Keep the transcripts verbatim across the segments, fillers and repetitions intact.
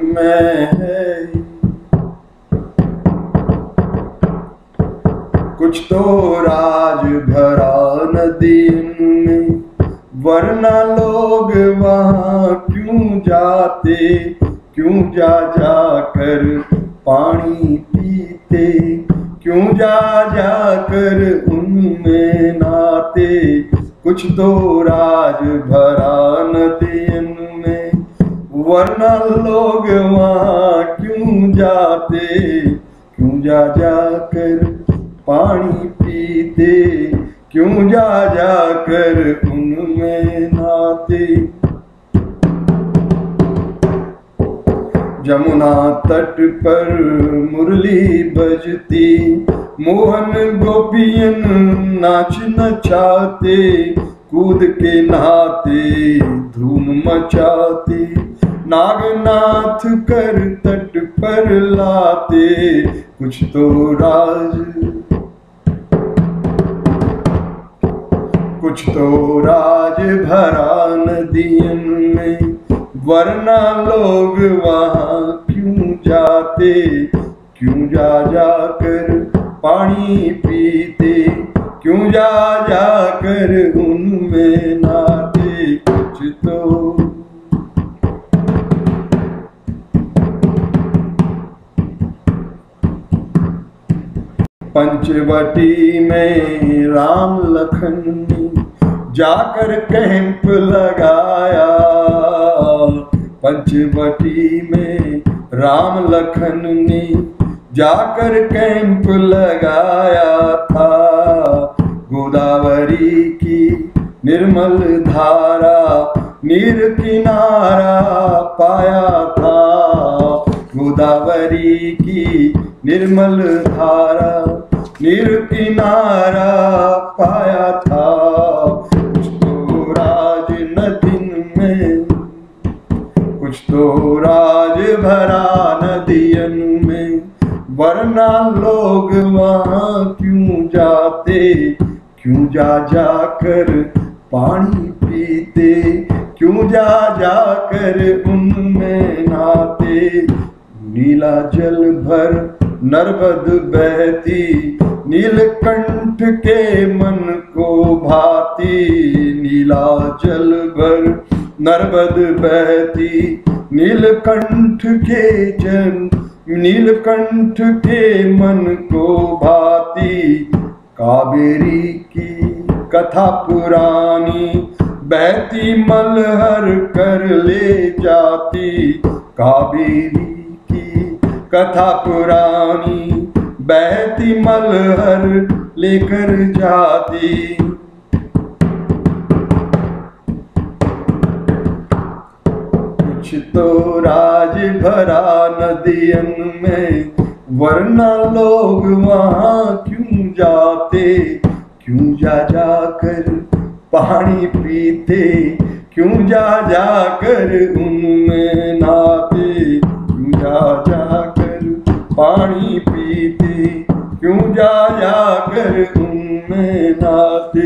में है कुछ तो राज भरा नदी में, वरना लोग वहाँ क्यों जाते, क्यों जा जा कर पानी पीते, क्यों जा जा कर उनमें नहाते। कुछ तो राज भरा नदियन में, वरना लोग वहाँ क्यों जाते, क्यों जा जा कर पानी पीते, क्यों जा जा कर उनमें नहाते। जमुना तट पर मुरली बजती, मोहन गोपियन नाच नचाते, कूद के नहाते धूम मचाते, नागनाथ कर तट पर लाते। कुछ तो राज, कुछ तो राज भरा नदियन में, वरना लोग वहाँ क्यों जाते, क्यों जा जा कर पानी पीते, क्यों जा जा कर उनमें नहाते। कुछ तो पंचवटी में राम लखन ने जाकर कैंप लगाया, पंचवटी में राम लखन ने जाकर कैंप लगाया था। गोदावरी की निर्मल धारा नीर किनारा पाया था, गोदावरी की निर्मल धारा नीर किनारा पाया था। कुछ तो राज नदिन में, कुछ तो राज भरा नदियन में, वरना लोग वहाँ क्यों जाते, क्यों जा जा कर पानी पीते, क्यों जा जा कर उनमें नहाते। नीला जल भर नर्मद बहती, नीलकंठ के मन को भाती, नीला जल भर नर्मद बहती, नीलकंठ के जन नीलकंठ के मन को भाती। कावेरी की कथा पुरानी बहती मलहर कर ले जाती, कावेरी कथा पुरानी बहती मलहर लेकर जाती। कुछ तो राज भरा नदियन में, वरना लोग वहाँ क्यों जाते, क्यों जा जा कर पानी पीते, क्यों जा जा कर उनमें नहाते, क्यों जा जा कर पानी पीते, क्यों जा जा कर उनमें नहाते।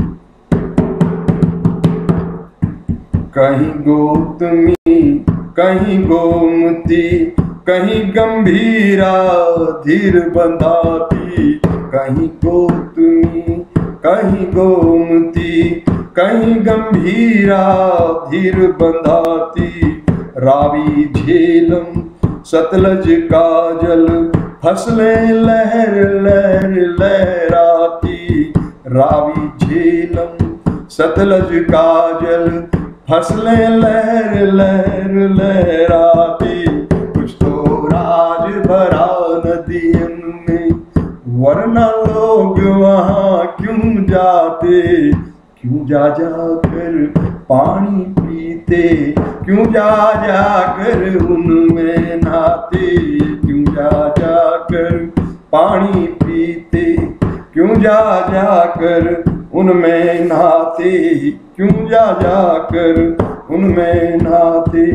कहीं गौतमी कहीं गोमती, कहीं गंभीरा धीर बंधाती, कहीं गौतमी कहीं गोमती, कहीं गंभीरा धीर बंधाती। रावी झेलम सतलज का जल, फसलें लहर लहर लहराती, रावी झेलम सतलज का जल, फसलें लहर लहर लहराती। कुछ तो राज भरा नदियन में, वरना लोग वहाँ क्यों जाते, क्यों जा जा कर पानी पीते, क्यों जा जा कर उनमें नहाते, क्यों जा जा कर पानी पीते, क्यों जा जा कर उनमें नहाते, क्यों जा जा कर उनमें नहाते।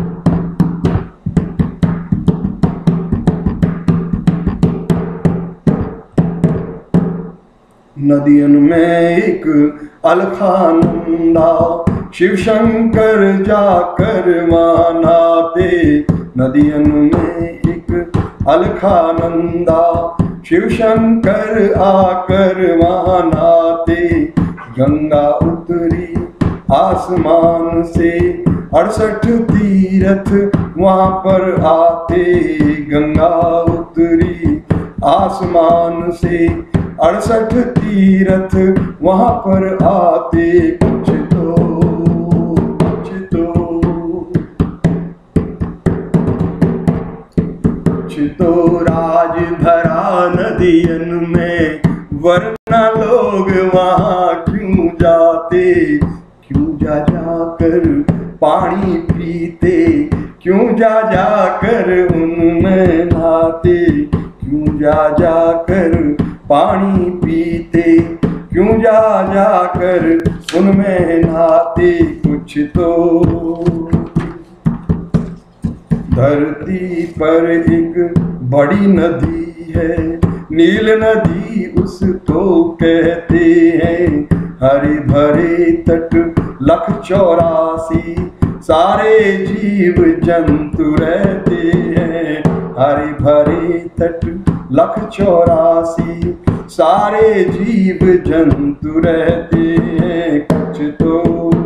नदियन में एक अलखानंदा, शिव शंकर जाकर मानाते, नदियन में एक अलखानंदा, शिव शंकर आकर वहाँ नहाते। गंगा उतरी आसमान से, अड़सठ तीरथ वहाँ पर आते। गंगा उतरी आसमान से, अड़सठ तीरथ वहाँ पर आते। कुछ तो कुछ तो कुछ तो राज भरा नदियन में, वरना लोग वहाँ क्यों जाते। क्यों जा जाकर पानी पीते, क्यों जा जाकर उनमें नहाते। क्यों जा जाकर पानी पीते, क्यों जा जाकर उनमें नहाते। कुछ तो धरती पर एक बड़ी नदी है, नील नदी उसको कहते हैं। हरे भरे तट लख चौरासी, सारे जीव जंतु रहते हैं। हरे भरे तट लख चौरासी, सारे जीव जंतु रहते हैं। कुछ तो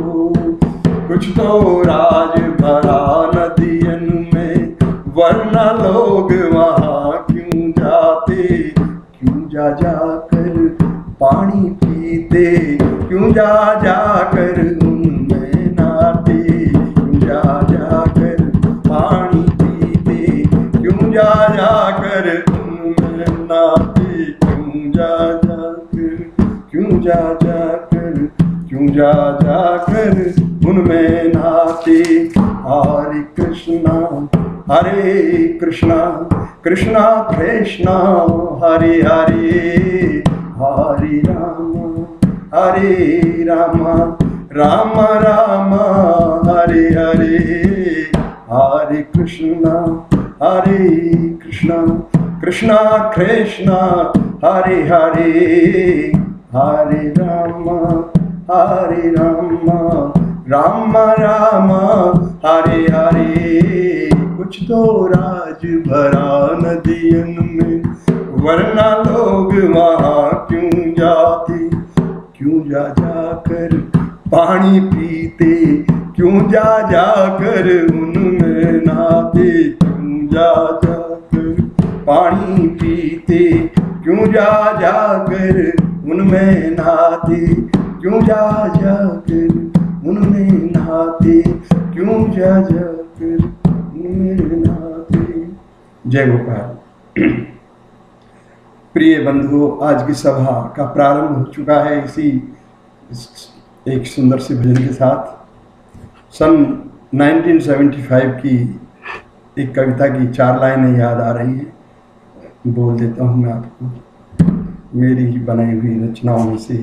कुछ तो राज भरा नदियन में, वरना लोग वहाँ क्यों जाते। क्यों जा जाकर पानी पीते, क्यों जा जाकर उनमें नहाते। क्यों जा जाकर पानी पीते, क्यों जा जाकर उनमें नहाते। क्यों जा जाकर क्यों जा जाकर क्यों जा जाकर उनमें नहाते। हरे कृष्णा हरे कृष्णा कृष्णा कृष्णा हरे हरे, हरे राम हरे राम राम राम हरे हरे। हरे कृष्णा हरे कृष्णा कृष्णा कृष्णा हरे हरे, हरे राम हरे राम राम राम हरे हरे। कुछ तो राज भरा नदियन में, वरना लोग वहाँ क्यों जाते। क्यों जा जाकर पानी पीते, क्यों जा जाकर उनमें नहाते। क्यों जा जाकर पानी पीते, क्यों जा जाकर उनमें नहाते। क्यों जा जाकर उनमें नहाते, क्यों जा जाकर उनमें नहाते। जय गोपाल। प्रिय बंधुओं, आज की सभा का प्रारंभ हो चुका है इसी एक सुंदर से भजन के साथ। सन उन्नीस सौ पचहत्तर की एक कविता की चार लाइनें याद आ रही हैं, बोल देता हूँ मैं आपको मेरी ही बनाई हुई रचनाओं में से।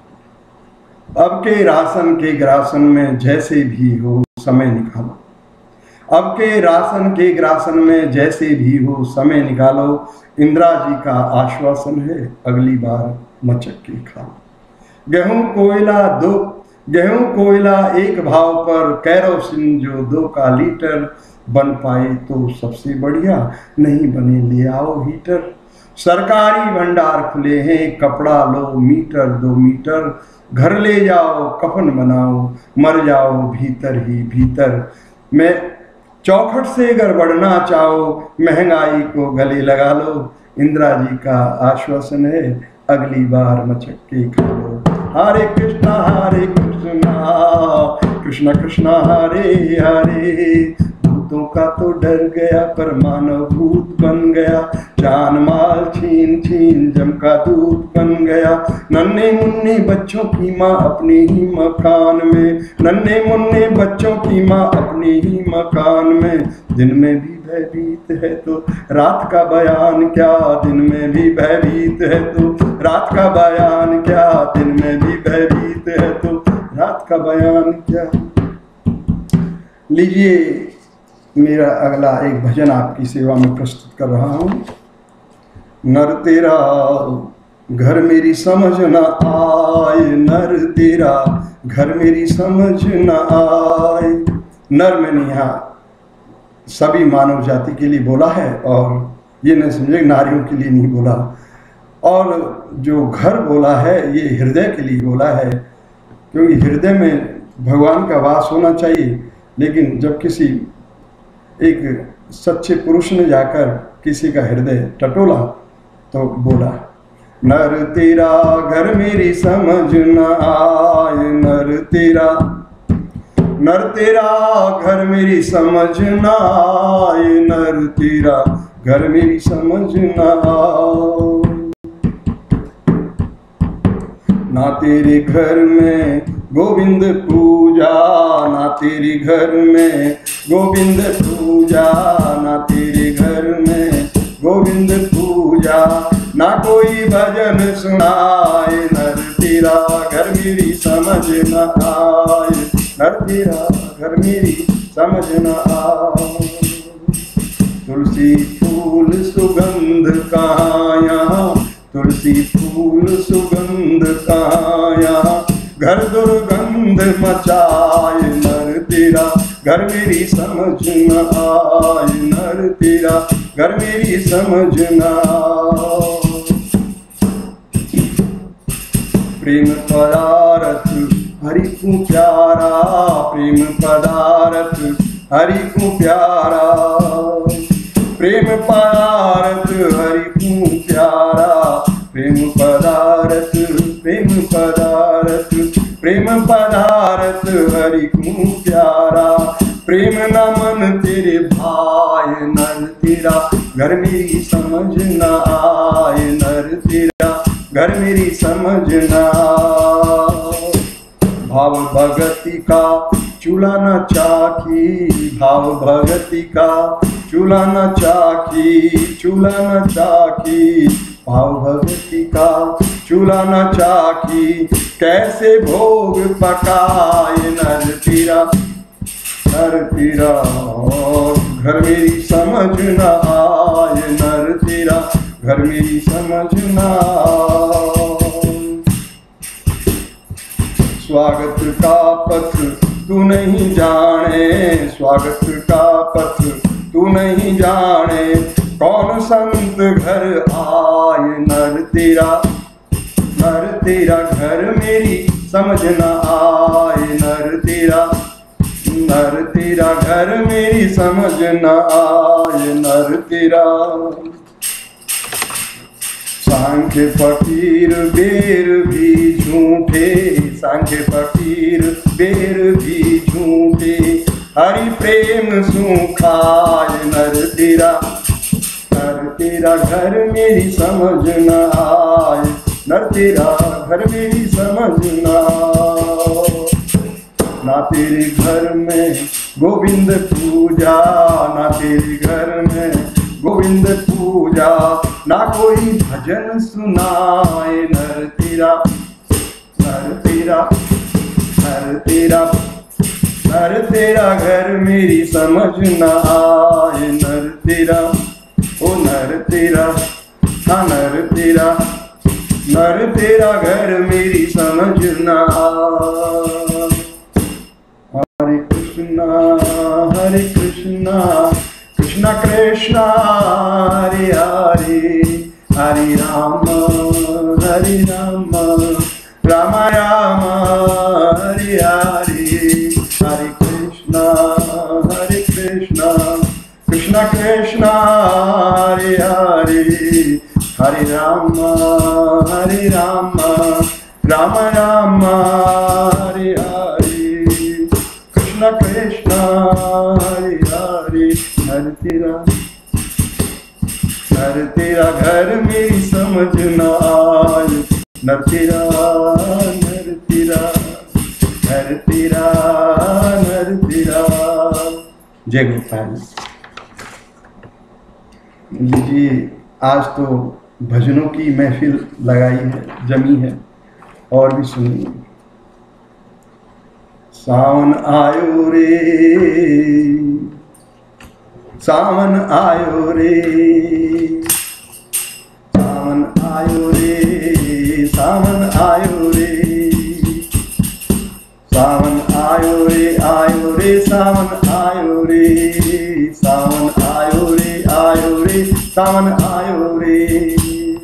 अब के राशन के ग्रासन में जैसे भी हो समय निकालो, अब के राशन के ग्रासन में जैसे भी हो समय निकालो। इंदिरा जी का आश्वासन है अगली बार मचक के खाओ। गेहूं कोयला दो गेहूं कोयला एक भाव पर, कैरोसिन जो दो का लीटर, बन पाए तो सबसे बढ़िया, नहीं बने ले आओ हीटर। सरकारी भंडार खुले हैं, कपड़ा लो मीटर दो मीटर, घर ले जाओ कफन बनाओ, मर जाओ भीतर ही भीतर। मैं चौखट से गड़बड़ ना चाहो, महंगाई को गले लगा लो। इंदिरा जी का आश्वासन है अगली बार मचक के खा लो। हरे कृष्णा हरे कृष्णा कृष्णा कृष्णा हरे हरे। भूतों का तो डर गया पर मानव भूत बन गया, जान माल छीन छीन जम का दूत बन गया। नन्हे मुन्ने बच्चों की माँ अपने ही मकान में, नन्हे मुन्ने बच्चों की माँ अपने ही मकान में। दिन में भी भयभीत है तो रात का बयान क्या, दिन में भी भयभीत है तो रात का बयान क्या, दिन में भी भयभीत है तो रात का बयान क्या। लीजिए मेरा अगला एक भजन आपकी सेवा में प्रस्तुत कर रहा हूँ। नर तेरा घर मेरी समझ न आए, नर तेरा घर मेरी समझ न आए। नर मैंने यहाँ सभी मानव जाति के लिए बोला है, और ये न समझे नारियों के लिए नहीं बोला। और जो घर बोला है ये हृदय के लिए बोला है, क्योंकि हृदय में भगवान का वास होना चाहिए। लेकिन जब किसी एक सच्चे पुरुष ने जाकर किसी का हृदय टटोला तो बोला, नर तेरा घर मेरी समझ न आए, नर तेरा नर तेरा घर मेरी समझ न आए, नर तेरा घर मेरी समझ न आए। ना तेरे घर में गोविंद पूजा, ना तेरे घर में गोविंद पूजा, ना तेरे घर में गोविंद पूजा, ना कोई भजन सुनाए, नर तेरा घर मेरी समझ न आए, नर तेरा घर मेरी समझ न आए। तुलसी फूल सुगंध कहाँ यहाँ, तुलसी फूल सुगंध कहाँ यहाँ, घर दुर्गंध मचाए, नर तेरा घर मेरी समझ न आए, नर तेरा घर मेरी समझ न आए। प्रेम पदारथ हरि को प्यारा, प्रेम पदारथ हरि को प्यारा, प्रेम पदारथ हरि को प्यारा, प्रेम पदारथ प्रेम पदारथ प्रेम पदारथ हरि को प्यारा। प्रेम न मन तेरे भाई, नर तेरा घर मेरी समझ न आए, नर तेरा घर मेरी समझ न आए। भाव भगति का चूल्हा न चाखी, भाव भगति का चूल्हा न चाखी, चूल्हा न चाखी, भाव भगति का चूल्हा न चाखी, कैसे भोग पकाए, नर तेरा नर तेरा घर मेरी समझ न आए, नर तेरा घर मेरी समझ न आए। स्वागत का पथ तू नहीं जाने, स्वागत का पथ तू नहीं जाने, कौन संत घर आए, नर तेरा नर तेरा घर मेरी समझ न आए, नर तेरा नर तेरा घर मेरी समझ न आए, नर तेरा। सांख्य फकीर बेर भी झूठे, सांख्य फकीर बेर भी झूठे, हरि प्रेम सुखाए, नर तेरा नर तेरा घर मेरी समझ न आए, नर तेरा घर मेरी समझ न आए। ना तेरे घर में गोविंद पूजा, ना तेरे घर में गोविंद पूजा, ना कोई भजन सुनाए, नर तेरा नर तेरा नर तेरा नर तेरा घर मेरी समझ न आए, नर तेरा ओ नर तेरा ना नर तेरा नर तेरा घर मेरी समझ न आए। हरे कृष्णा हरे कृष्णा कृष्णा कृष्णा हरे हरे, हरे राम हरे राम राम राम हरे हरे, हरे कृष्णा हरे कृष्णा कृष्णा कृष्णा हरे हरे, हरे राम हरे राम राम राम हरे हरे, कृष्णा कृष्णा हरे हरे। नर तेरा नर तेरा घर मेरी समझ न आए, नर तेरा नर तेरा नर तेरा नर तेरा। जय गोपाल जी। आज तो भजनों की महफिल लगाई है, जमी है, और भी सुनिए। सावन आयो रे सावन आयो रे, सावन आयो रे सावन आयो रे, सावन आयो रे आयो रे सावन आयो रे, सावन सावन आयो रे।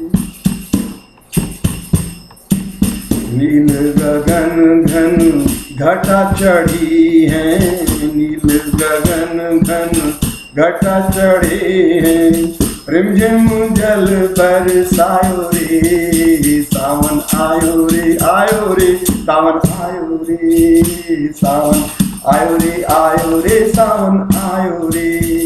नील गगन घन घटा चढ़ी है, नील गगन घन घटा चढ़े हैं, रिमझिम जल बरसायो रे, सावन आयो रे आयो रे, सावन आयो रे, सावन आयो रे आयो रे, सावन आयो रे।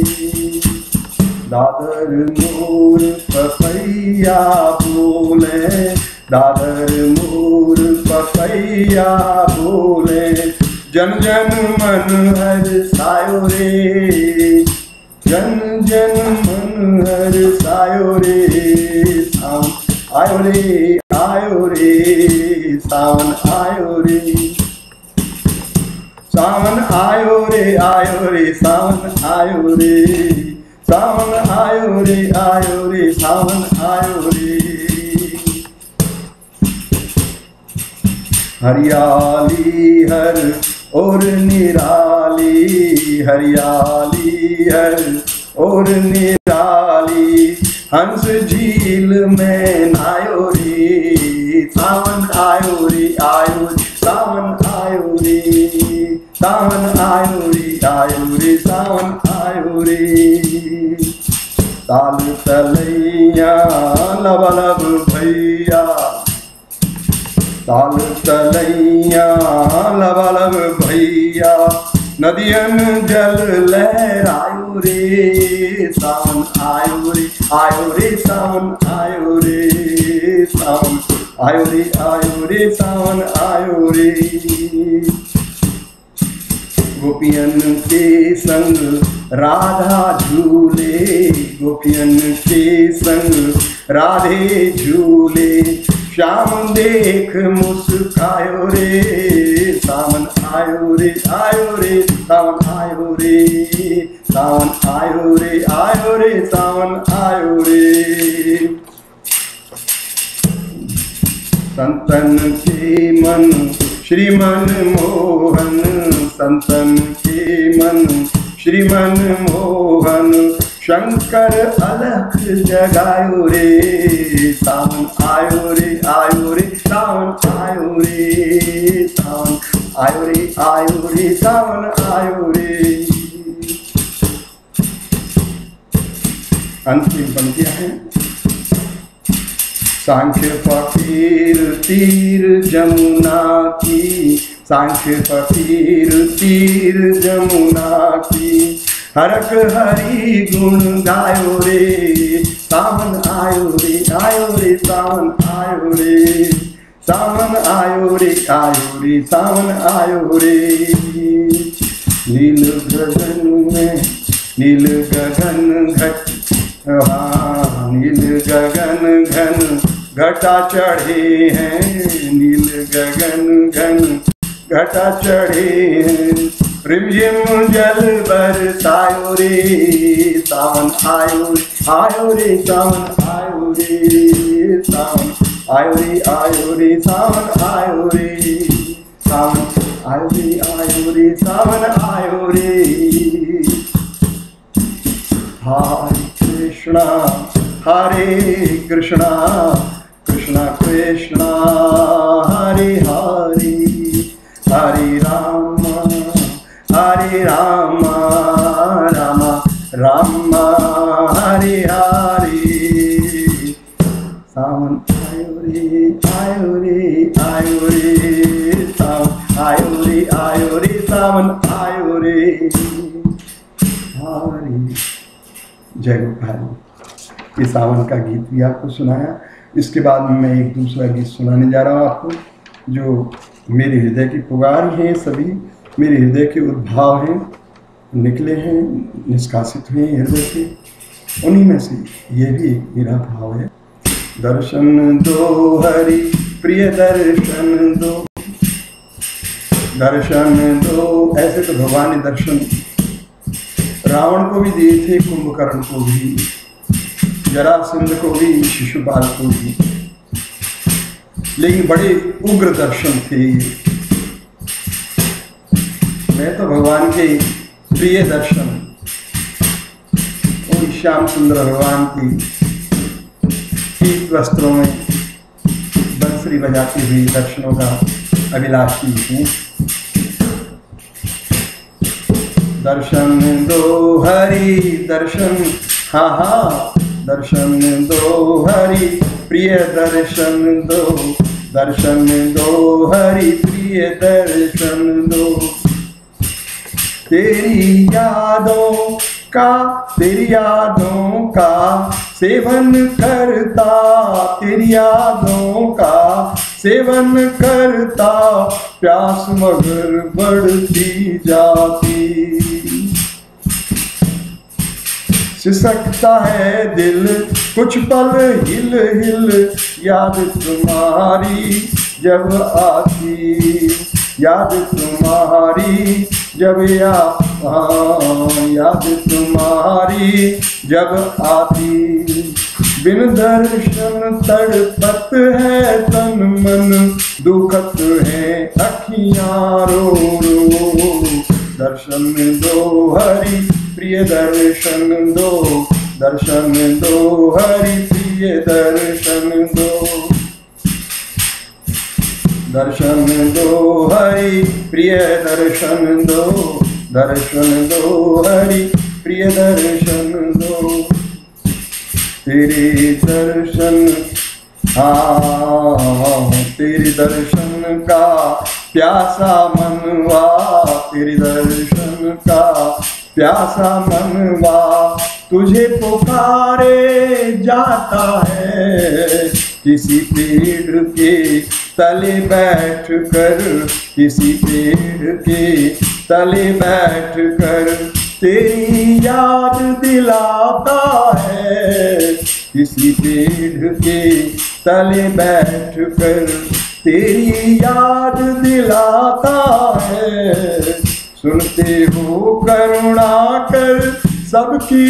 दादर मोर पपैया बोले, दादर मोर पपैया बोले, जन जन मन हर्षायो रे, जन जन मन हर्षायो रे, सावन आयो रे आयो रे, सावन आयो रे, सावन आयो रे आयो रे, सावन आयो रे, सावन आयो रे आयो रे, सावन आयो रे। हरियाली हर और निराली, हरियाली हर और निराली, हंस झील में नायो रे, सावन आयो रे आयो रे, सावन आयो रे, सावन आयो रे आयो रे, सावन आयो रे। ताल तलैया लबलब भैया, ताल तलैया लबलब भैया, नदियन जल लहरायो रे, सावन आयो रे आयो रे, सावन आयो रे, सावन आयो रे आयो रे, सावन आयो रे। गोपियन के संग राधा झूले, गोपियन के संग राधे झूले, श्याम देख मुस्कायो रे, सावन आयो रे आयो रे, सावन आयो रे, सावन आयो रे आयो रे, सावन आयो रे। संतन के मन श्रीमन मोहन, संतन के मन श्रीमन मोहन, शंकर अलख जगायो रे, सावन आयो रे आयो रे, सावन आयो रे, सावन आयो रे आयो रे, सावन आयो रे। अंतिम पंक्तियां हैं। सांख्य फकीर तीर जमुना की, सांख्य फकीर तीर जमुना की, हरक हरि गुण गायो रे, सावन आयो रे आयो रे, सावन आयो रे, सावन आयो रे आयो रे, सावन आयो रे। नील गगन में नील गगन घट, हाँ नील गगन घन घटा चढ़े हैं, नील गगन घन घटा चढ़े हैं, रिमझिम जल बरसायो रे, सावन आयो आयो रे, सावन आयो रे, सावन आयो रे आयो रे, सावन आयो रे, सावन आयो रे आयो रे, सावन आयो रे। हरे कृष्णा हरे कृष्णा, कृष्णा कृष्णा हरे हरे, हरे राम हरे राम, राम राम हरे हरे। सावन आयो रे आयो रे आयो रे, सावन आयो रे आयो रे, सावन आयो रे। हरे जय गोपाल। ये सावन का गीत भी आपको सुनाया। इसके बाद मैं एक दूसरा गीत सुनाने जा रहा हूँ आपको, जो मेरे हृदय की पुकार हैं, सभी मेरे हृदय के उद्भाव हैं, निकले हैं, निष्कासित हुए हैं हृदय से। उन्हीं में से ये भी एक मेरा भाव है। दर्शन दो हरि प्रिय दर्शन दो, दर्शन दो। ऐसे तो भगवान ने दर्शन रावण को भी दिए थे, कुंभकर्ण को भी, जरासंध को भी, शिशुपाल को भी, लेकिन बड़े उग्र दर्शन थे। मैं तो भगवान के प्रिय दर्शन, वही श्याम सुंदर भगवान की पीत वस्त्रों में बंसुरी बजाती हुई दर्शनों का अभिलाषी हूँ। दर्शन दो हरि दर्शन, हाँ हाँ दर्शन दो हरि प्रिय दर्शन दो, दर्शन दो हरि प्रिय दर्शन दो। तेरी यादों का, तेरी यादों का सेवन करता, तेरी यादों का सेवन करता, प्यास मगर बढ़ती जाती। सिसकता है दिल कुछ पल हिल हिल, याद तुम्हारी जब आती, याद तुम्हारी जब या याद तुम्हारी जब आती। बिन दर्शन तड़पत है तन मन, दुखत है अखियाँ रो रो। दर्शन दो हरि प्रिय दर्शन दो, दर्शन दो हरि प्रिय दर्शन दो, दर्शन दो हरि प्रिय दर्शन दो, दर्शन दो हरि प्रिय दर्शन दो। तेरे दर्शन, हाँ तेरे दर्शन का प्यासा मनवा, तेरे दर्शन का प्यासा मनवा, तुझे पुकारे जाता है। किसी पेड़ के तले बैठ कर, किसी पेड़ के तले बैठ कर तेरी याद दिलाता है। किसी पेड़ के तले बैठ कर तेरी याद दिलाता है। सुनते हो करुणा कर सबकी,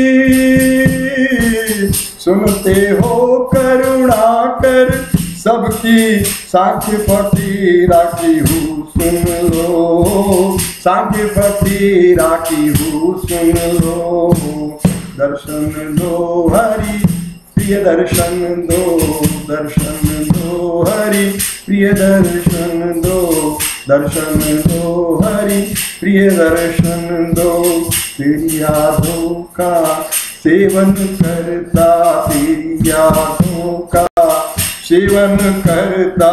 सुनते हो करुणा कर सबकी, सांख्य फकीरा की हूँ सुन लो, सांख्य फकीरा की हूँ सुन लो। दर्शन दो हरि प्रिय दर्शन दो, दर्शन दो हरि प्रिय दर्शन दो, दर्शन दो हरि प्रिय दर्शन दो। तेरी यादों का सेवन करता, तेरी यादों का सेवन करता,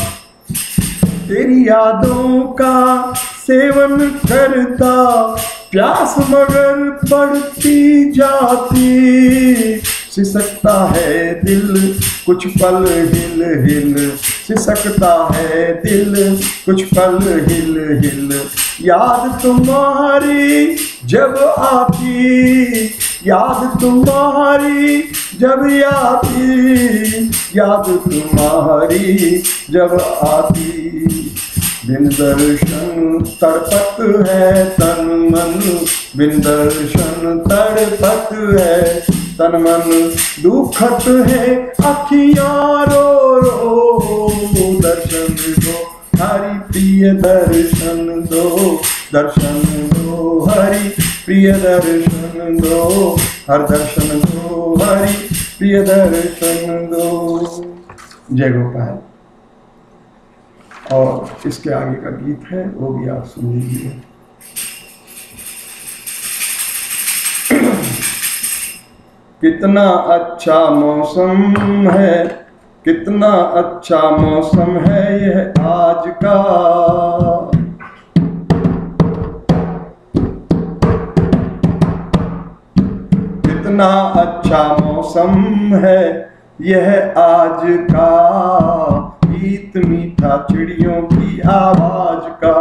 तेरी यादों का सेवन करता, प्यास मगर बढ़ती जाती। सिसकता है दिल कुछ पल हिल हिल, सिसकता है दिल कुछ पल हिल हिल, याद तुम्हारी जब आती, याद तुम्हारी जब आती, याद तुम्हारी जब आती। बिन दर्शन तड़पत है तन मन, बिन दर्शन तड़पत है तन मन, दुखत है अखियाँ रो रो। दर्शन दो हरि प्रिय दर्शन दो, दर्शन दो हरि प्रिय दर्शन दो, हर दर्शन दो हरि प्रिय दर्शन दो। जय गोपाल। और इसके आगे का गीत है वो भी आप सुन लीजिए। कितना अच्छा मौसम है, कितना अच्छा मौसम है यह आज का, कितना अच्छा मौसम है यह आज का, गीत मीठा चिड़ियों की आवाज का।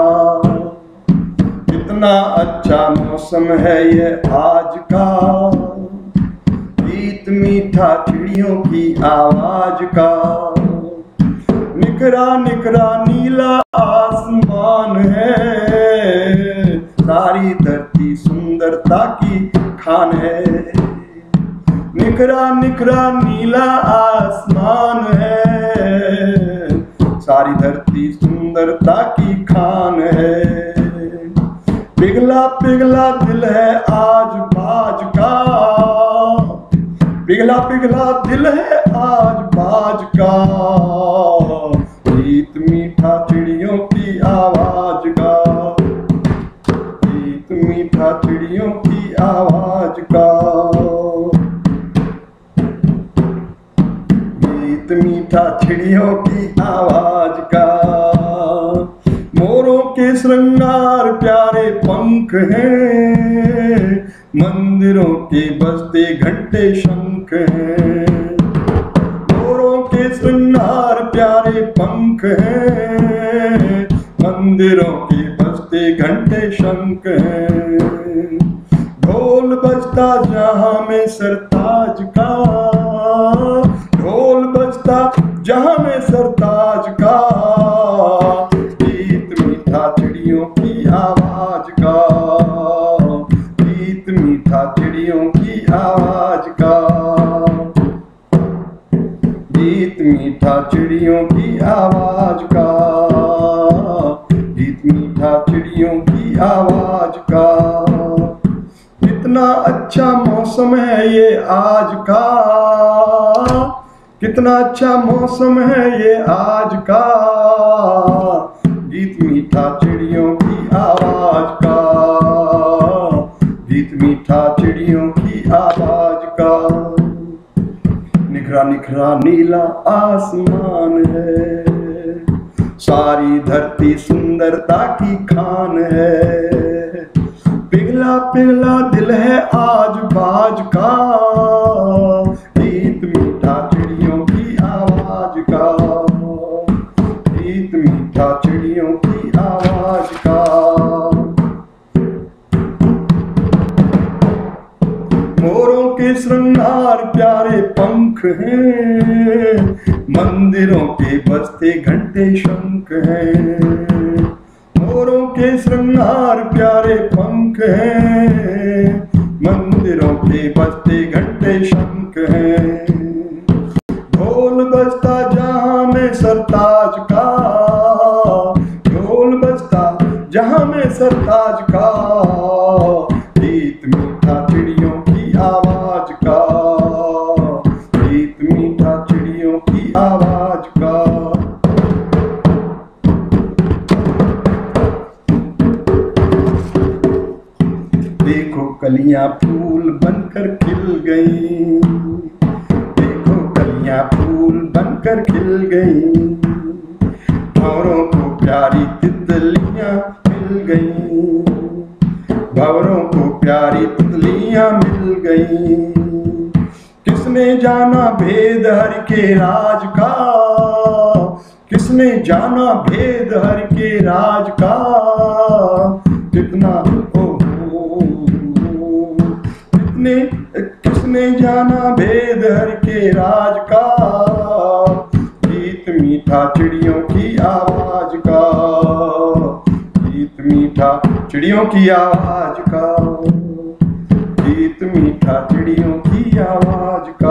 कितना अच्छा मौसम है यह आज का, गीत मीठा चिड़ियों की आवाज का। निखरा निखरा नीला आसमान है, सारी धरती सुंदरता की खान है। निखरा निखरा नीला आसमान है, सारी धरती सुंदरता की खान है। पिघला पिघला दिल है आज बाज का, पिघला पिघला दिल है आज बाज का, गीत मीठा चिड़ियों की आवाज का, गीत मीठा चिड़ियों की आवाज का, गीत मीठा चिड़ियों की आवाज का। मोरों के श्रृंगार प्यारे पंख हैं, मंदिरों के बजते घंटे शंख हैं। मोरों के श्रृंगार प्यारे पंख हैं, मंदिरों के बजते घंटे शंख हैं। ढोल बजता जहां में सरताज का, ढोल बजता जहां में सरताज का, गीत मीठा चिड़ियों की आवाज का, गीत मीठा चिड़ियों की आवाज का, गीत मीठा चिड़ियों की आवाज का, गीत मीठा चिड़ियों की आवाज का। कितना अच्छा मौसम है ये आज का, कितना अच्छा मौसम है ये आज का, गीत मीठा चिड़ियों की आवाज का, गीत मीठा चिड़ियों की आवाज का। निखरा निखरा नीला आसमान है, सारी धरती सुंदरता की खान है। पिघला पिघला दिल है आज बाज का, गीत मीठा चिड़ियों की आवाज का, गीत मीठा चिड़ियों की आवाज का। मोरों के श्रृंगार प्यारे पंख हैं, मंदिरों के बजते घंटे शंख हैं। मोरों के श्रृंगार प्यारे पंख हैं, मंदिरों के बजते घंटे शंख हैं। ढोल बजता जहां में सरताज का, ढोल बजता जहां में सरताज का, गीत मीठा चिड़ियों की आवाज का, गीत मीठा चिड़ियों की आवाज का। देखो कलियां फूल बनकर खिल गई, देखो कलियां फूल बनकर खिल गई। भंवरों को प्यारी तितलियां मिल गई, भंवरों को प्यारी तितलियां मिल गई। किसने जाना भेद हरि के राज का, किसने जाना भेद हरि के राज का। कितना ओ कितने किसने जाना भेद हरि के राज का, गीत मीठा चिड़ियों की आवाज का, गीत मीठा चिड़ियों की आवाज का, गीत मीठा चिड़ियों की आवाज का।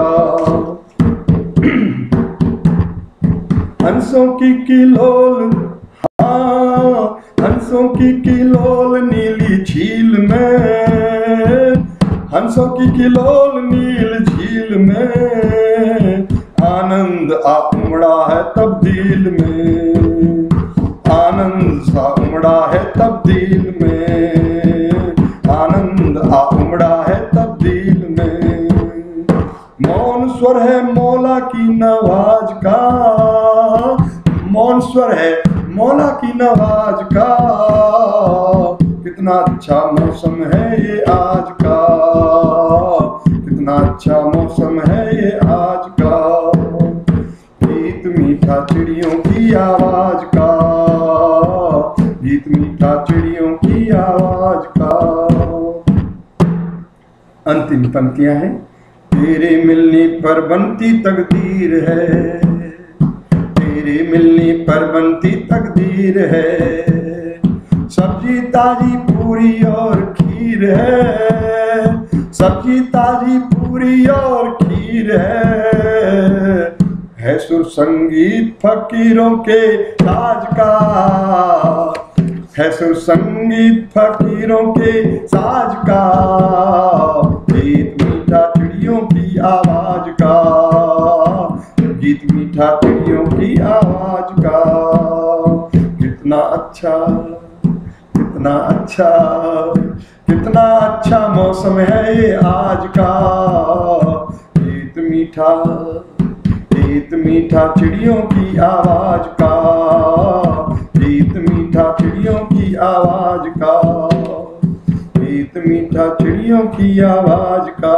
हंसों की किलोल, हाँ हंसों की किलोल नीली झील में, हंसों की किलोल नील झील में। आनंद आ उमड़ा है तब्दील में, आनंद सा उमड़ा है तब्दील में, आनंद आ उमड़ा है तब्दील में। मौन स्वर है मौला की नवाज का, मौन स्वर है मौला की नवाज का। कितना अच्छा मौसम है ये आज का, कितना अच्छा मौसम है ये आज का। गीत मीठा चिड़ियों की आवाज का, गीत मीठा चिड़ियों की आवाज का। अंतिम पंक्तियां हैं। तेरे मिलने पर बनती तकदीर है, तेरे मिलने पर बनती तकदीर है। सब्जी ताजी पूरी और खीर है, सब्जी ताजी पूरी और खीर है। है सुर संगीत फकीरों के साज का, है सुर संगीत फकीरों के साज का। गीत मीठा चिड़ियों की आवाज अच्छा, कितना अच्छा, कितना अच्छा मौसम है ये आज का। गीत मीठा, गीत मीठा चिड़ियों की आवाज का, गीत मीठा चिड़ियों की आवाज का, गीत मीठा चिड़ियों की आवाज का।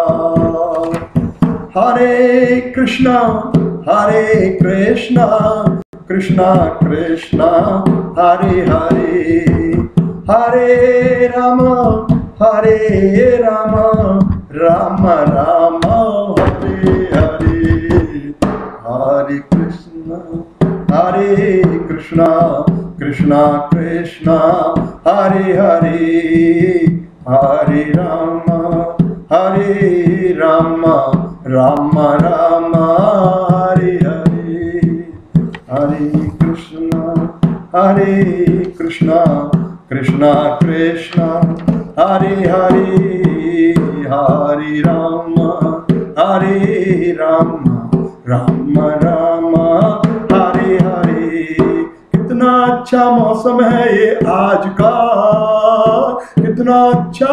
हरे कृष्णा हरे कृष्णा कृष्णा कृष्णा हरे हरे, हरे राम हरे राम राम राम हरे हरे। हरे कृष्णा हरे कृष्णा कृष्णा कृष्णा हरे हरे, हरे राम हरे राम राम राम हरे हरे। हरे कृष्णा हरे कृष्णा कृष्णा कृष्णा हरे हरे, हरे राम हरे राम राम राम हरे हरे। कितना अच्छा मौसम है ये आज का, कितना अच्छा,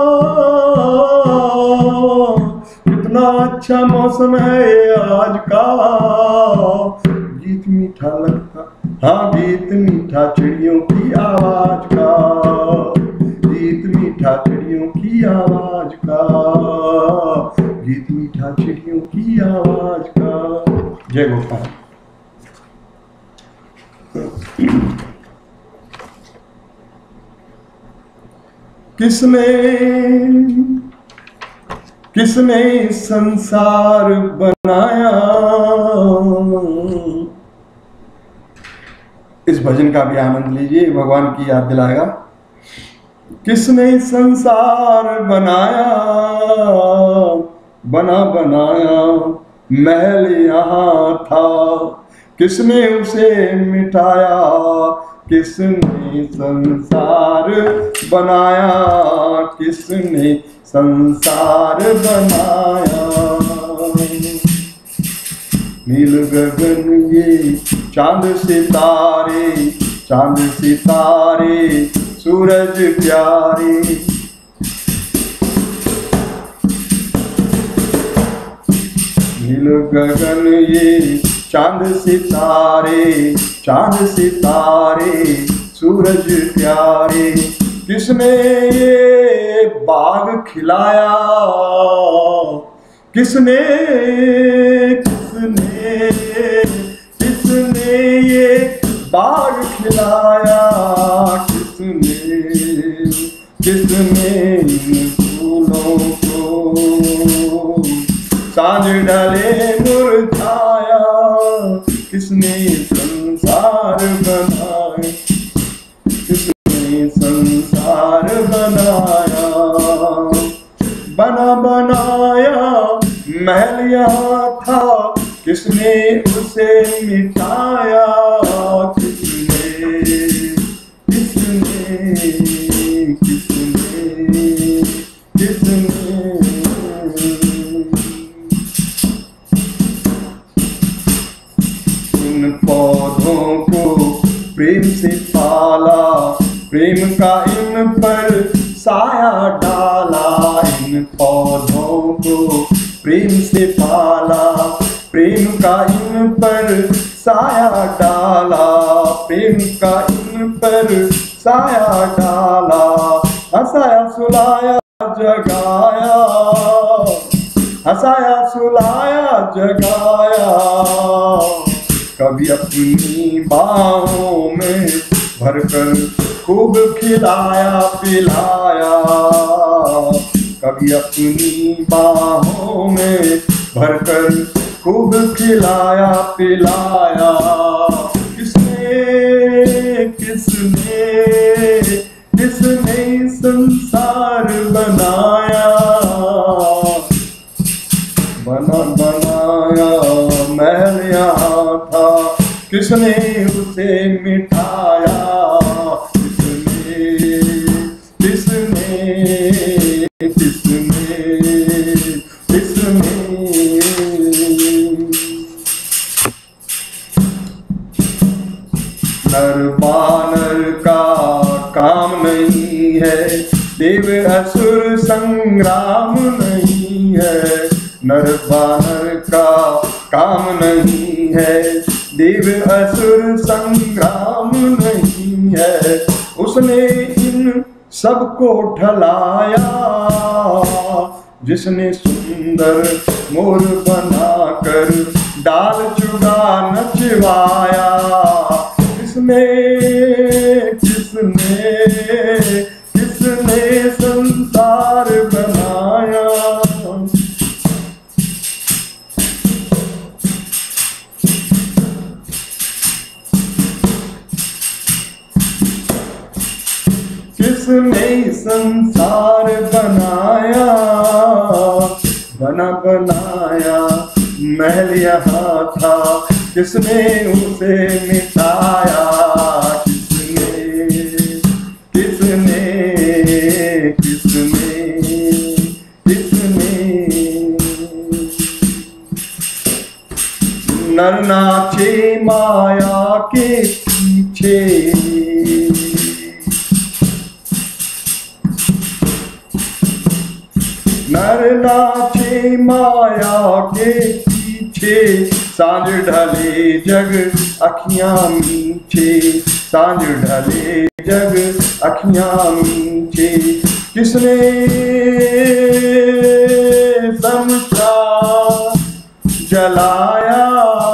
कितना अच्छा मौसम है ये आज का। गीत मीठा लगता, हाँ गीत मीठा चिड़ियों की आवाज का, गीत मीठा चिड़ियों की आवाज का, गीत मीठा चिड़ियों की आवाज का। जय गोपाल। किसने किसने संसार बनाया, इस भजन का भी आनंद लीजिए, भगवान की याद दिलाएगा। किसने संसार बनाया, बना बनाया महल यहाँ था, किसने उसे मिटाया, किसने संसार बनाया, किसने संसार बनाया। नील गगन ये चांद सितारे, चांद सितारे सूरज प्यारे, नील गगन ये चांद सितारे, चांद सितारे सूरज प्यारे। किसने ये बाग खिलाया, किसने किसने किसने ये बाग खिलाया, किसने किसने इन फूलों को सांझ ढले मुरझाया, किसने संसार बनाया, किसने संसार बनाया। बना बनाया महल यहाँ था, किसने उसे मिटाया, किसने किसने किसने किसने। इन पौधों को प्रेम से पाला, प्रेम का इन पर साया डाला, इन पौधों को प्रेम से पाला, प्रेम का इन पर साया डाला, प्रेम का इन पर साया डाला। हंसाया सुलाया जगाया, हंसाया सुलाया जगाया, कभी अपनी बाहों में भरकर खूब खिलाया पिलाया, कभी अपनी बाहों में भरकर खूब खिलाया पिलाया। किसने किसने किसने संसार बनाया, बना बनाया महल यहाँ था, किसने उसे मिटाया, किसने किसने किसने किसने। नर बानर का असुर संग्राम नहीं है, नर बानर का काम नहीं है। देव असुर संग्राम नहीं है, उसने इन सबको ढलाया। जिसने सुंदर मोर बनाकर डाल चुगा नचवाया, किसने किसने किसने संसार बनाया। किसने संसार बनाया, बना बनाया महल यहाँ था, किसने उसे मिटाया। किसने किसने किसने किसने नर नाचे माया के पीछे, नर नाचे माया के पीछे। सांझ ढले जग अखियां मीचे, सांझ ढले जग अखियां मीचे। किसने शमशान जलाया,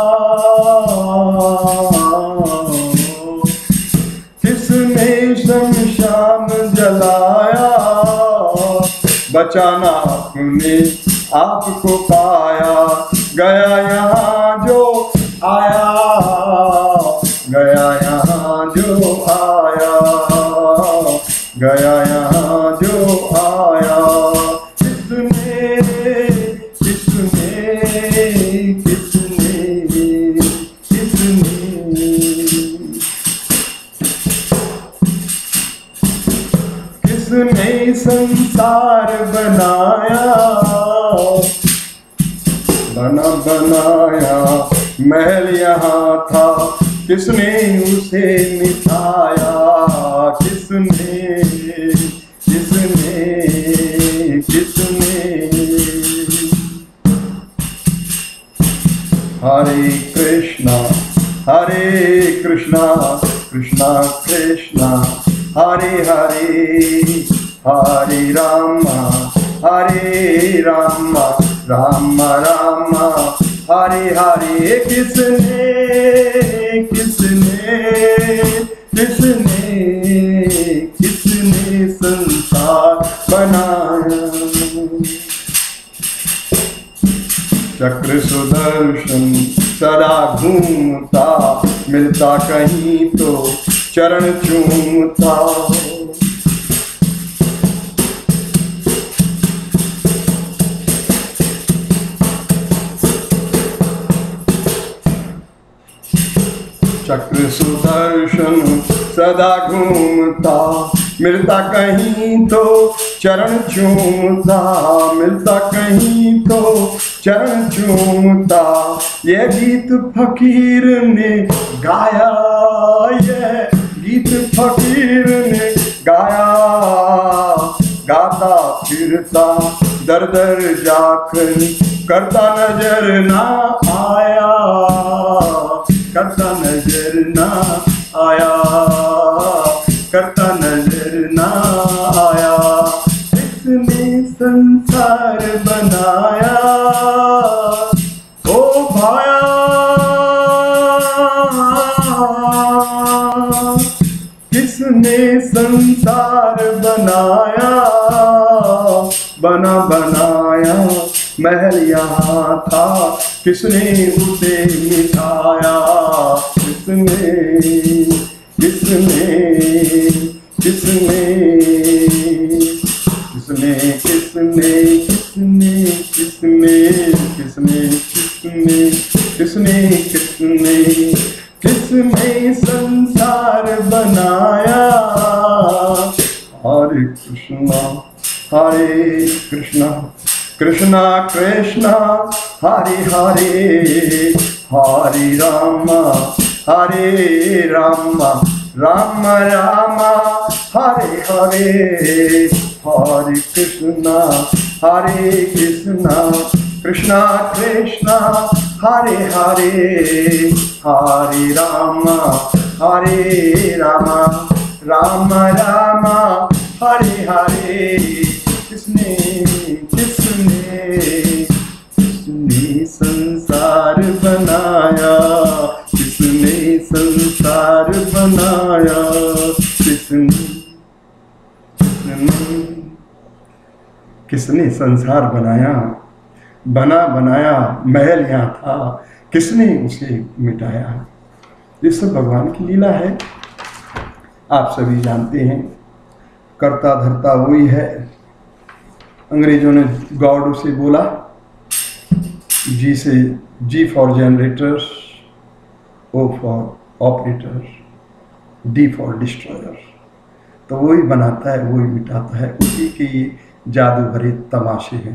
किसने शमशान जलाया। बचाना अपने आपको पाया, गया यहाँ जो आया, गया यहाँ जो आया, गया यहाँ जो आया। किसने किसने किसने किसने किसने संसार बनाया, बना बनाया महल यहाँ था, किसने उसे मिटाया। किसने किसने किसने हरे कृष्णा हरे कृष्णा कृष्णा कृष्णा हरे हरे, हरे रामा हरे रामा राम राम हरे हरे। किसने किसने किसने किसने संसार बनाया। चक्र सुदर्शन सदा घूमता, मिलता कहीं तो चरण चूमता। चक्र सुदर्शन सदा घूमता, मिलता कहीं तो चरण चूमता, मिलता कहीं तो चरण चूमता। ये गीत फकीर ने गाया, ये गीत फकीर ने गाया। गाता फिरता दर दर जाकर, करता नजर ना आया, करता नजर ना आया, करता नजर ना आया। किसने संसार बनाया, ओ भाया किसने संसार बनाया, बना बनाया महल यहाँ था, किसने उसे मिटाया। किसने किसने किसने किसने किसने किसने किसने किसने किसने किसने किसने किसने संसार बनाया। हरे कृष्णा हरे कृष्णा कृष्णा कृष्णा हरे हरे, हरे रामा हरे रामा राम राम हरे हरे, हरे कृष्णा हरे कृष्णा, कृष्णा कृष्णा हरे हरे, हरे राम हरे राम, राम राम हरे हरे। किसने किसने किसने संसार बनाया, किसने संसार बनाया, किसने किसने किसने संसार बनाया, बना बनाया महल यहाँ था, किसने उसे मिटाया। ये सब भगवान की लीला है, आप सभी जानते हैं। कर्ता धर्ता वही है। अंग्रेजों ने गॉड से बोला, जी से G for generators, O for operator, D for destroyer. तो वही बनाता है, वही मिटाता है, उसी के ये जादू भरे तमाशे हैं।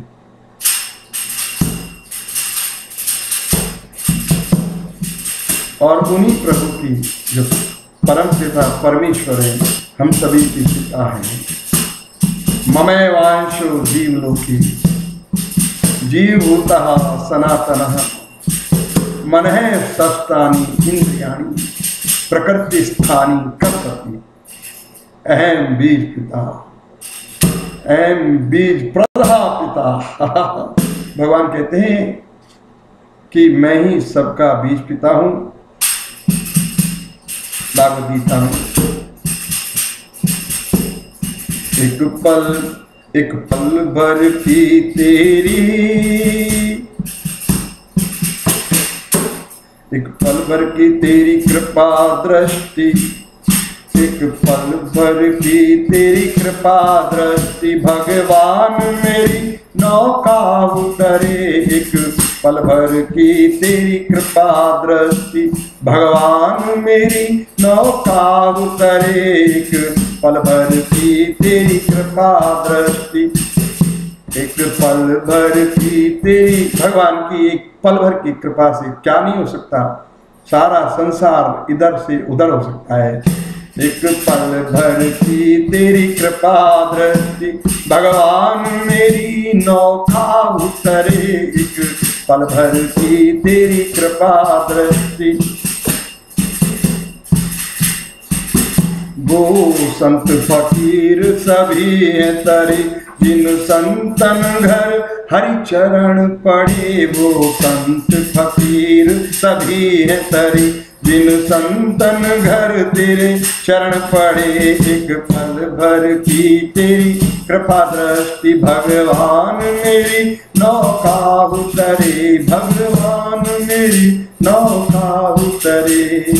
और उन्हीं प्रभु की जो परम पिता परमेश्वर है, हम सभी की पिता हैं। ममैवांशो जीवलोकी जीवभूतः सनातनः, मनः शस्त्राणि इंद्रियाणि प्रकृति स्थानी कर्तव्य, अहम बीज पिता, अहम बीज प्रजापिता। भगवान कहते हैं कि मैं ही सबका बीज पिता हूं। भागवत गीता में एक पल एक पल भर की तेरी, एक पल भर की तेरी कृपा दृष्टि, एक पल भर की तेरी कृपा दृष्टि, भगवान मेरी नौका उतरे। एक पल भर की तेरी कृपा दृष्टि, भगवान मेरी नौका उतरे। एक पल भर की तेरी कृपा दृष्टि, एक पल भर की तेरी, भगवान की एक पल भर की कृपा से क्या नहीं हो सकता, सारा संसार इधर से उधर हो सकता है। एक पल भर की तेरी कृपा दृष्टि, भगवान मेरी नौका उतरे। एक पल भर की तेरी कृपा दृष्टि, वो संत फकीर सभी हैं तरे, जिन संतन घर हरि चरण पड़े। वो संत फकीर सभी हैं तरे, जिन संतन घर तेरे चरण पड़े। एक पल भर की तेरी कृपा दृष्टि, भगवान मेरी नौका उतरे, भगवान मेरी नौका उतरे।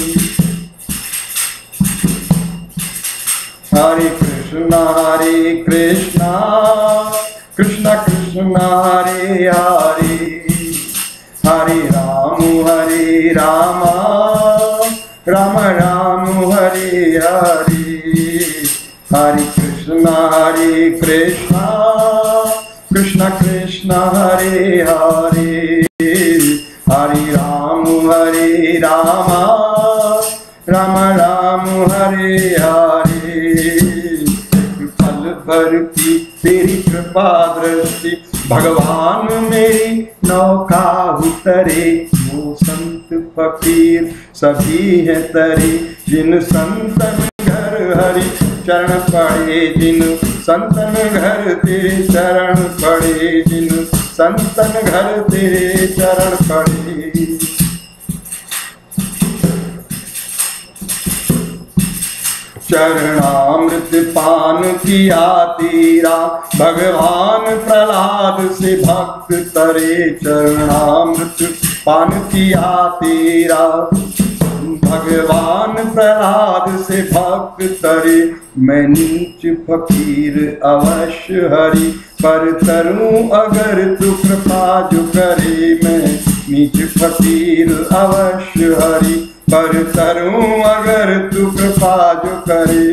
हरे कृष्णा हरे कृष्णा, कृष्णा कृष्णा हरे हरे, हरे राम हरे राम, राम राम हरे हरे। हरे कृष्णा हरे कृष्णा, कृष्णा कृष्णा हरे हरे, हरे राम हरे राम, राम राम हरे हरे। पल भर की तेरी कृपा दृष्टि, भगवान मेरी नौका उतरे। वो संत फकीर सभी है तरे, जिन संतन घर हरि चरण पड़े। जिन संतन घर तेरे चरण पड़े, जिन संतन घर तेरे चरण पड़े। चरणामृत पान किया तेरा, भगवान प्रहलाद से भक्त तरे। चरणामृत पान किया तेरा, भगवान प्रहलाद से भक्त तरे। मैं नीच फकीर अवश्य हरि पर तरूं, अगर तू कृपा जो करे। मैं नीच फकीर अवश्य हरि पर तरूं, अगर तू कृपा जो करे।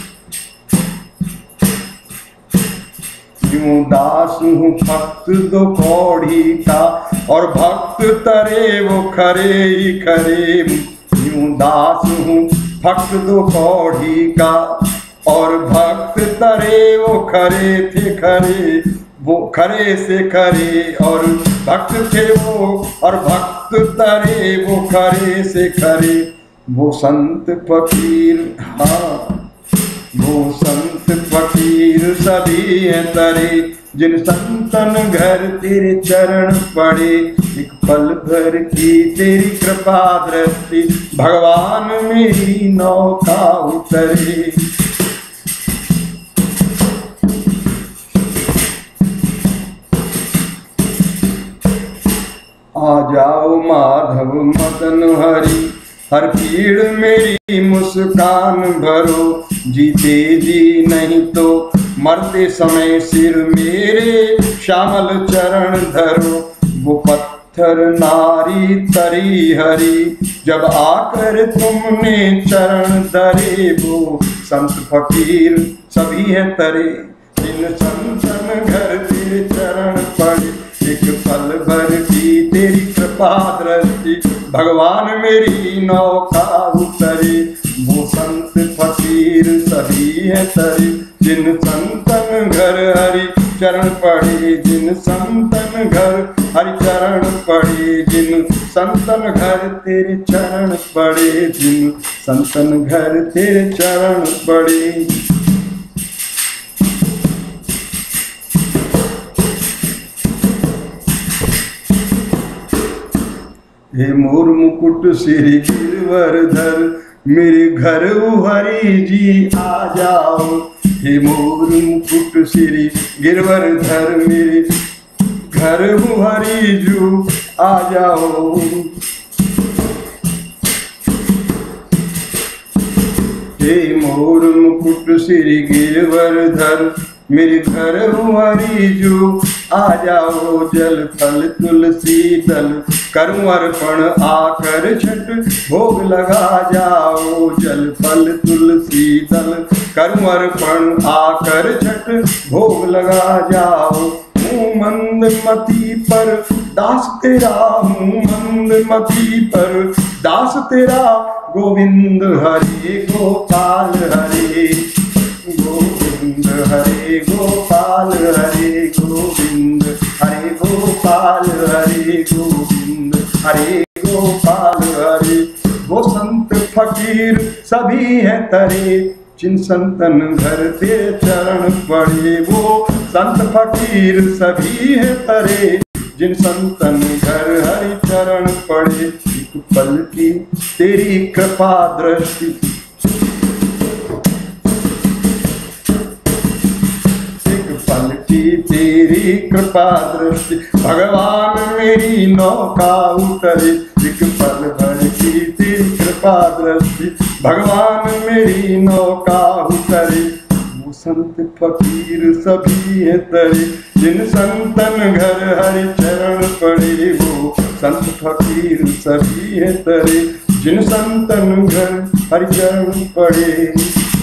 यूं दास हूँ भक्त दो कौड़ी का, और भक्त तरे वो खरे ही खरे। यूं दास हूँ भक्त दो कौड़ी का, और भक्त तरे वो खरे थे खरे, वो खरे से खरे, और भक्त थे वो और भक्त तरे वो खरे से खरे। वो संत फकीर, हाँ वो संत फकीर सभी हैं तरे, जिन संतन घर तेरे चरण पड़े। एक पल भर की तेरी कृपा दृष्टि, भगवान मेरी नौका उतरे। आ जाओ माधव मदन हरि, हर पीड़ मेरी मुस्कान भरो। जीते जी नहीं तो मरते समय सिर मेरे श्यामल चरण धरो। वो पत्थर नारी तरी हरी, जब आकर तुमने चरण धरे। वो संत फकीर सभी है तरे, जिन संतन घर तेरे चरण पड़े। एक पल भर की तेरी कृपा दृष्टि, भगवान मेरी नौका उतरे। वो संत फकीर सभी है तरे, जिन संतन घर हरि चरण पड़े। जिन संतन घर हरि चरण पड़े, जिन संतन घर तेरे चरण पड़े। जिन संतन घर तेरे चरण पड़े। हे मोर मुकुट श्री गिरवरधर, मेरे घर हरि जी आ जाओ। हे मोर मुकुट श्री गिरवरधर, मेरे घर हरि जी आ जाओ। हे मोर मुकुट श्री गिरवरधर, मेरे घर हरि जो आ जाओ। जल फल तुलसी दल करूं अर्पण, आकर छठ भोग लगा जाओ। जल फल तुलसी दल करूं अर्पण, आकर छठ भोग लगा जाओ। हूँ मंद मती पर दास तेरा, हूँ मंद मती पर दास तेरा। गोविंद हरे गोपाल हरे, गोविंद हरे गोपाल हरे, गोविंद हरे गोपाल हरे, गोविंद हरे गोपाल हरे। वो संत फकीर सभी हैं तरे, जिन संतन घर तेरे चरण पड़े। वो संत फकीर सभी हैं तरे, जिन संतन घर हरि चरण पड़े। एक पल की तेरी कृपा दृष्टि, पल की तेरी कृपा दृष्टि, भगवान मेरी नौका उतरे। एक पल भर की तेरी कृपा दृष्टि, भगवान मेरी नौका उतरे। वो संत फकीर सभी है तरे, जिन संतन घर हरि चरण पड़े। वो संत फकीर सभी है तरे, जिन संतन घर हरि चरण पड़े।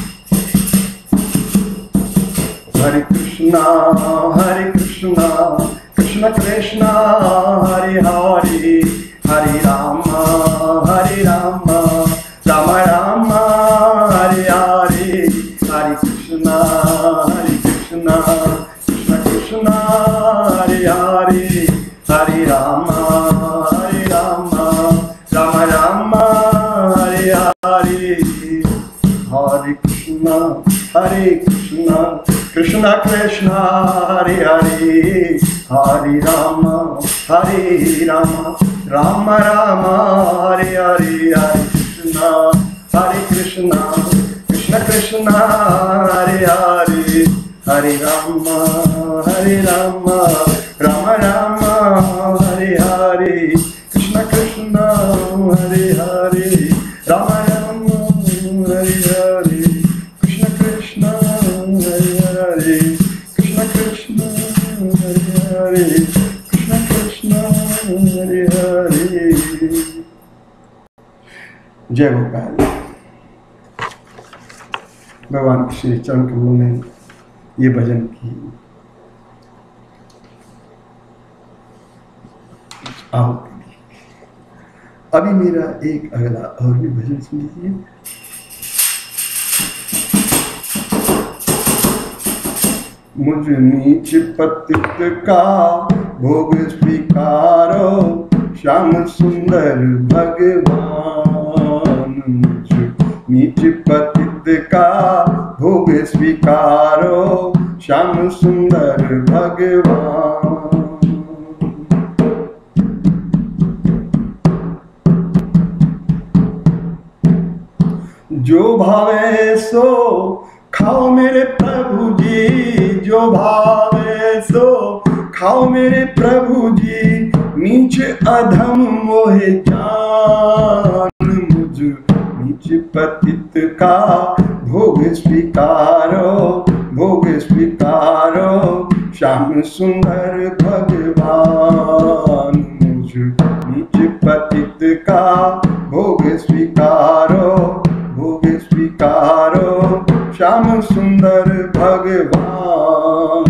हरे कृष्णा हरे कृष्णा, कृष्ण कृष्णा हरे हरे, हरे राम हरे राम, राम राम हरे हरे। हरे कृष्णा हरे कृष्णा, कृष्ण कृष्णा हरे हरे, हरे राम हरे राम, राम राम हरे हरे। हरे कृष्णा हरे कृष्णा, कृष्णा कृष्णा हरे हरे, हरे राम हरे राम, राम राम हरे हरे। हरे कृष्णा हरे कृष्णा, कृष्ण कृष्णा हरे हरे, हरे राम हरे राम, राम राम हरे हरे। कृष्ण कृष्णा हरे हरे, राम राम हरे हरे। कृष्ण कृष्ण हरे हरे, कृष्ण कृष्ण हरे हरे, कृष्ण कृष्ण हरे हरे। जय गोपाल। भगवान के श्री चरण कमलों में ये भजन की आहुति। अभी मेरा एक अगला और भी भजन सुन लीजिए। मुझ नीच पतित का भोग स्वीकारो, श्याम सुंदर भगवान। मुझ नीच पतित का भोग स्वीकारो, श्याम सुंदर भगवान। जो भावे सो खाओ मेरे प्रभु जी, जो भावे सो खाओ मेरे प्रभु जी, नीच अधम मोहे जान। मुझ नीच पतित का भोग स्वीकारो, भोग स्वीकारो, श्याम सुंदर भगवान। मुझ नीच पतित का भोग स्वीकारो, भोग स्वीकारो, श्याम सुंदर भगवान।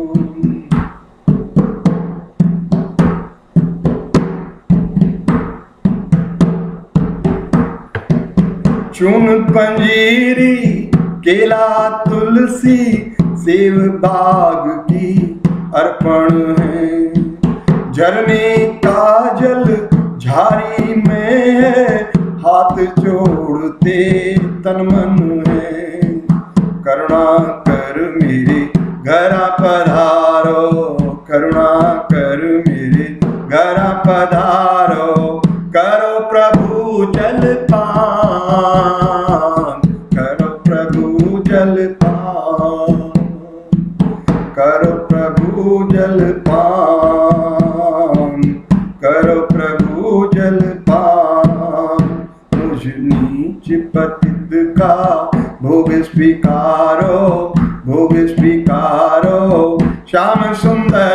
चून पंजीरी केला तुलसी सेव बाग की अर्पण है, झरने का जल झाड़ी में है, हाथ जोड़ते तन मन है। करुणा कर मेरे घर पधारो, करुणा कर मेरे घर पधारो, करो प्रभु जलपान, करो प्रभु जलपान, करो प्रभु जलपान, करो प्रभु जलपान। मुझ नीच पतित का भोग स्वीकारो, भोग स्वीकारो, श्याम सुंदर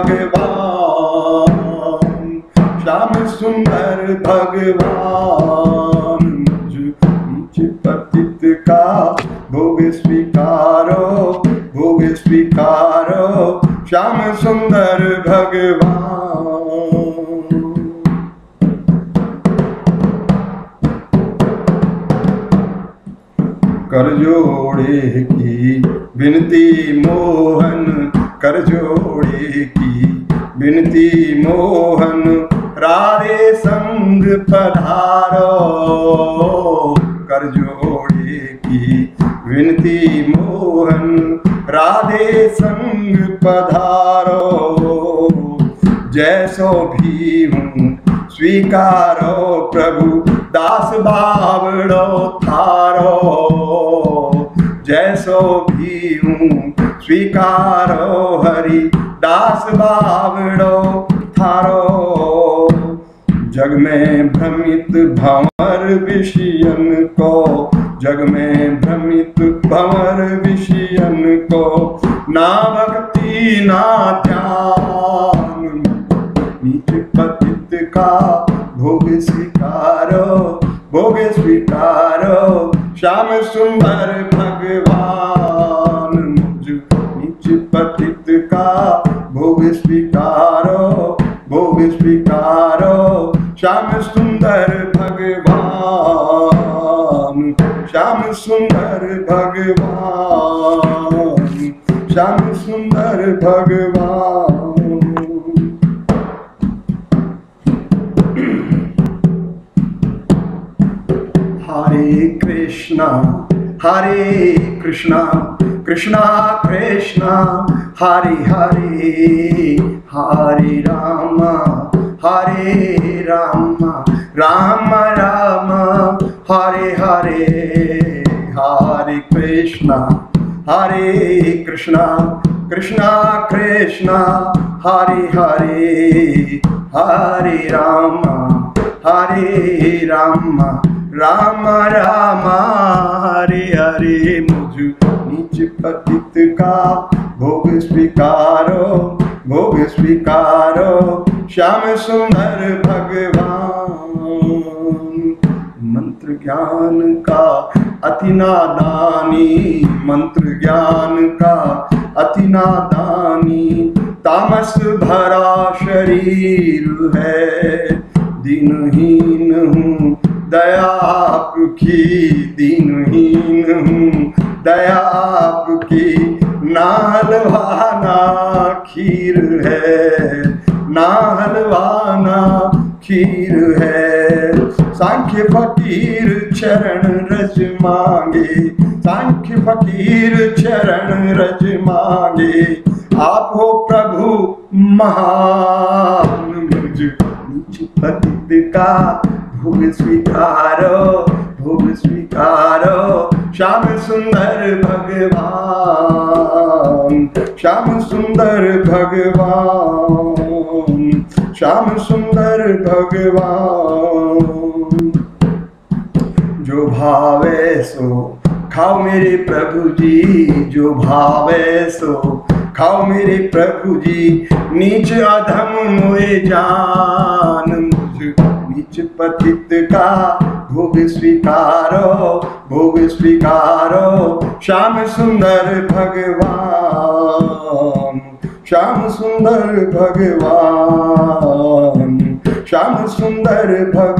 भगवान, श्याम सुंदर भगवान। मुझ नीच पतित का भोग स्वीकारो, भोग स्वीकारो, श्याम सुंदर भगवान। कर जोड़े की विनती मोहन, कर जोड़े की विनती मोहन, राधे संग पधारो। कर जोड़े की विनती मोहन, राधे संग पधारो। जैसो भी हूँ स्वीकारो प्रभु, दास बावड़ो थारो। जैसो भी हूँ स्वीकारो हरि, दास बावड़ो थारो। जग में भ्रमित भंवर विषयन को, जग में भ्रमित भंवर विषयन को, ना भक्ति ना ध्यान। नीच पतित का भोग स्वीकारो, भोग स्वीकारो, श्याम सुंदर भगवान। मुझ नीच पतित का भोग स्वीकारो, भोग स्वीकारो, श्याम सुंदर भगवान, श्याम सुंदर भगवान, श्याम सुंदर भगवान। हरे कृष्णा हरे कृष्णा कृष्णा कृष्णा हरे हरे, हरे राम हरे राम राम राम हरे हरे। हरे कृष्णा हरे कृष्णा कृष्णा कृष्णा हरे हरे, हरे राम हरे राम राम राम हरे हरे। मुझ नीच पतित का भोग स्वीकारो, भोग स्वीकारो, श्याम सुंदर भगवान। मंत्र ज्ञान का अति नादानी, मंत्र ज्ञान का अति नादानी, तामस भरा शरीर है। दीनहीन हूँ दया आपकी, दीनहीन हूँ दया आपकी, ना हलवा ना खीर है, ना हलवा ना खीर है। सांख्य फकीर चरण रज मांगे, सांख्य फकीर चरण रज मांगे। आप हो प्रभु महान, मुझ नीच पतित का भोग स्वीकारो, भोग स्वीकारो। श्याम सुंदर भगवान, श्याम सुंदर भगवान, श्याम सुंदर भगवान। जो भावे सो खाओ मेरे प्रभु जी, जो भावे सो खाओ मेरे प्रभु जी। नीच अधम मोए जान, मुझ नीच पतित का भोग स्वीकारो, भोग स्वीकारो। श्याम सुंदर भगवान, श्याम सुंदर भगवान, श्याम सुंदर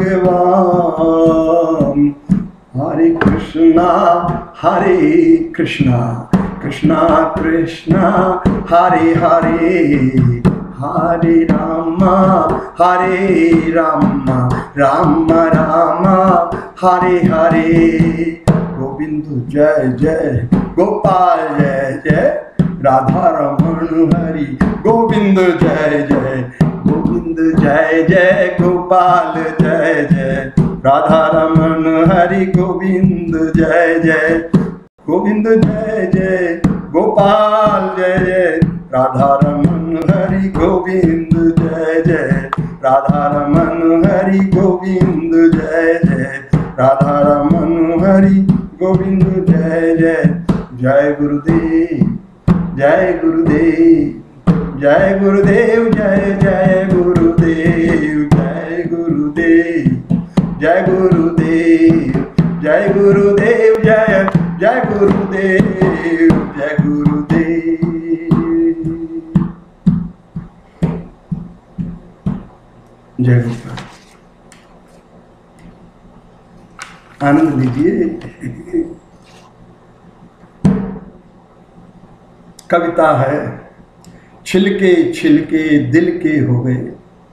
भगवान। हरे कृष्णा हरे कृष्णा, कृष्णा कृष्णा हरे हरे, हरे रामा हरे रामा, राम राम हरे हरे। गोविंद जय जय, गोपाल जय जय, राधा रमण हरि गोविंद जय जय, गोविंद जय जय, गोपाल जय जय, राधा रमण हरि गोविंद जय जय, गोविंद जय जय, गोपाल जय जय, राधा रमण हरि गोविंद जय जय, राधा रमण हरि गोविंद जय जय, राधा रमण हरि गोविंद जय जय। जय गुरुदेव, जय गुरुदेव, जय गुरुदेव, जय जय गुरुदेव, जय गुरुदेव, जय गुरुदेव, जय गुरुदेव, जय जय गुरुदेव, जय गुरुदेव। जय गुरुदेव। आनंद लीजिए। कविता है, छिलके छिलके दिल के हो गए,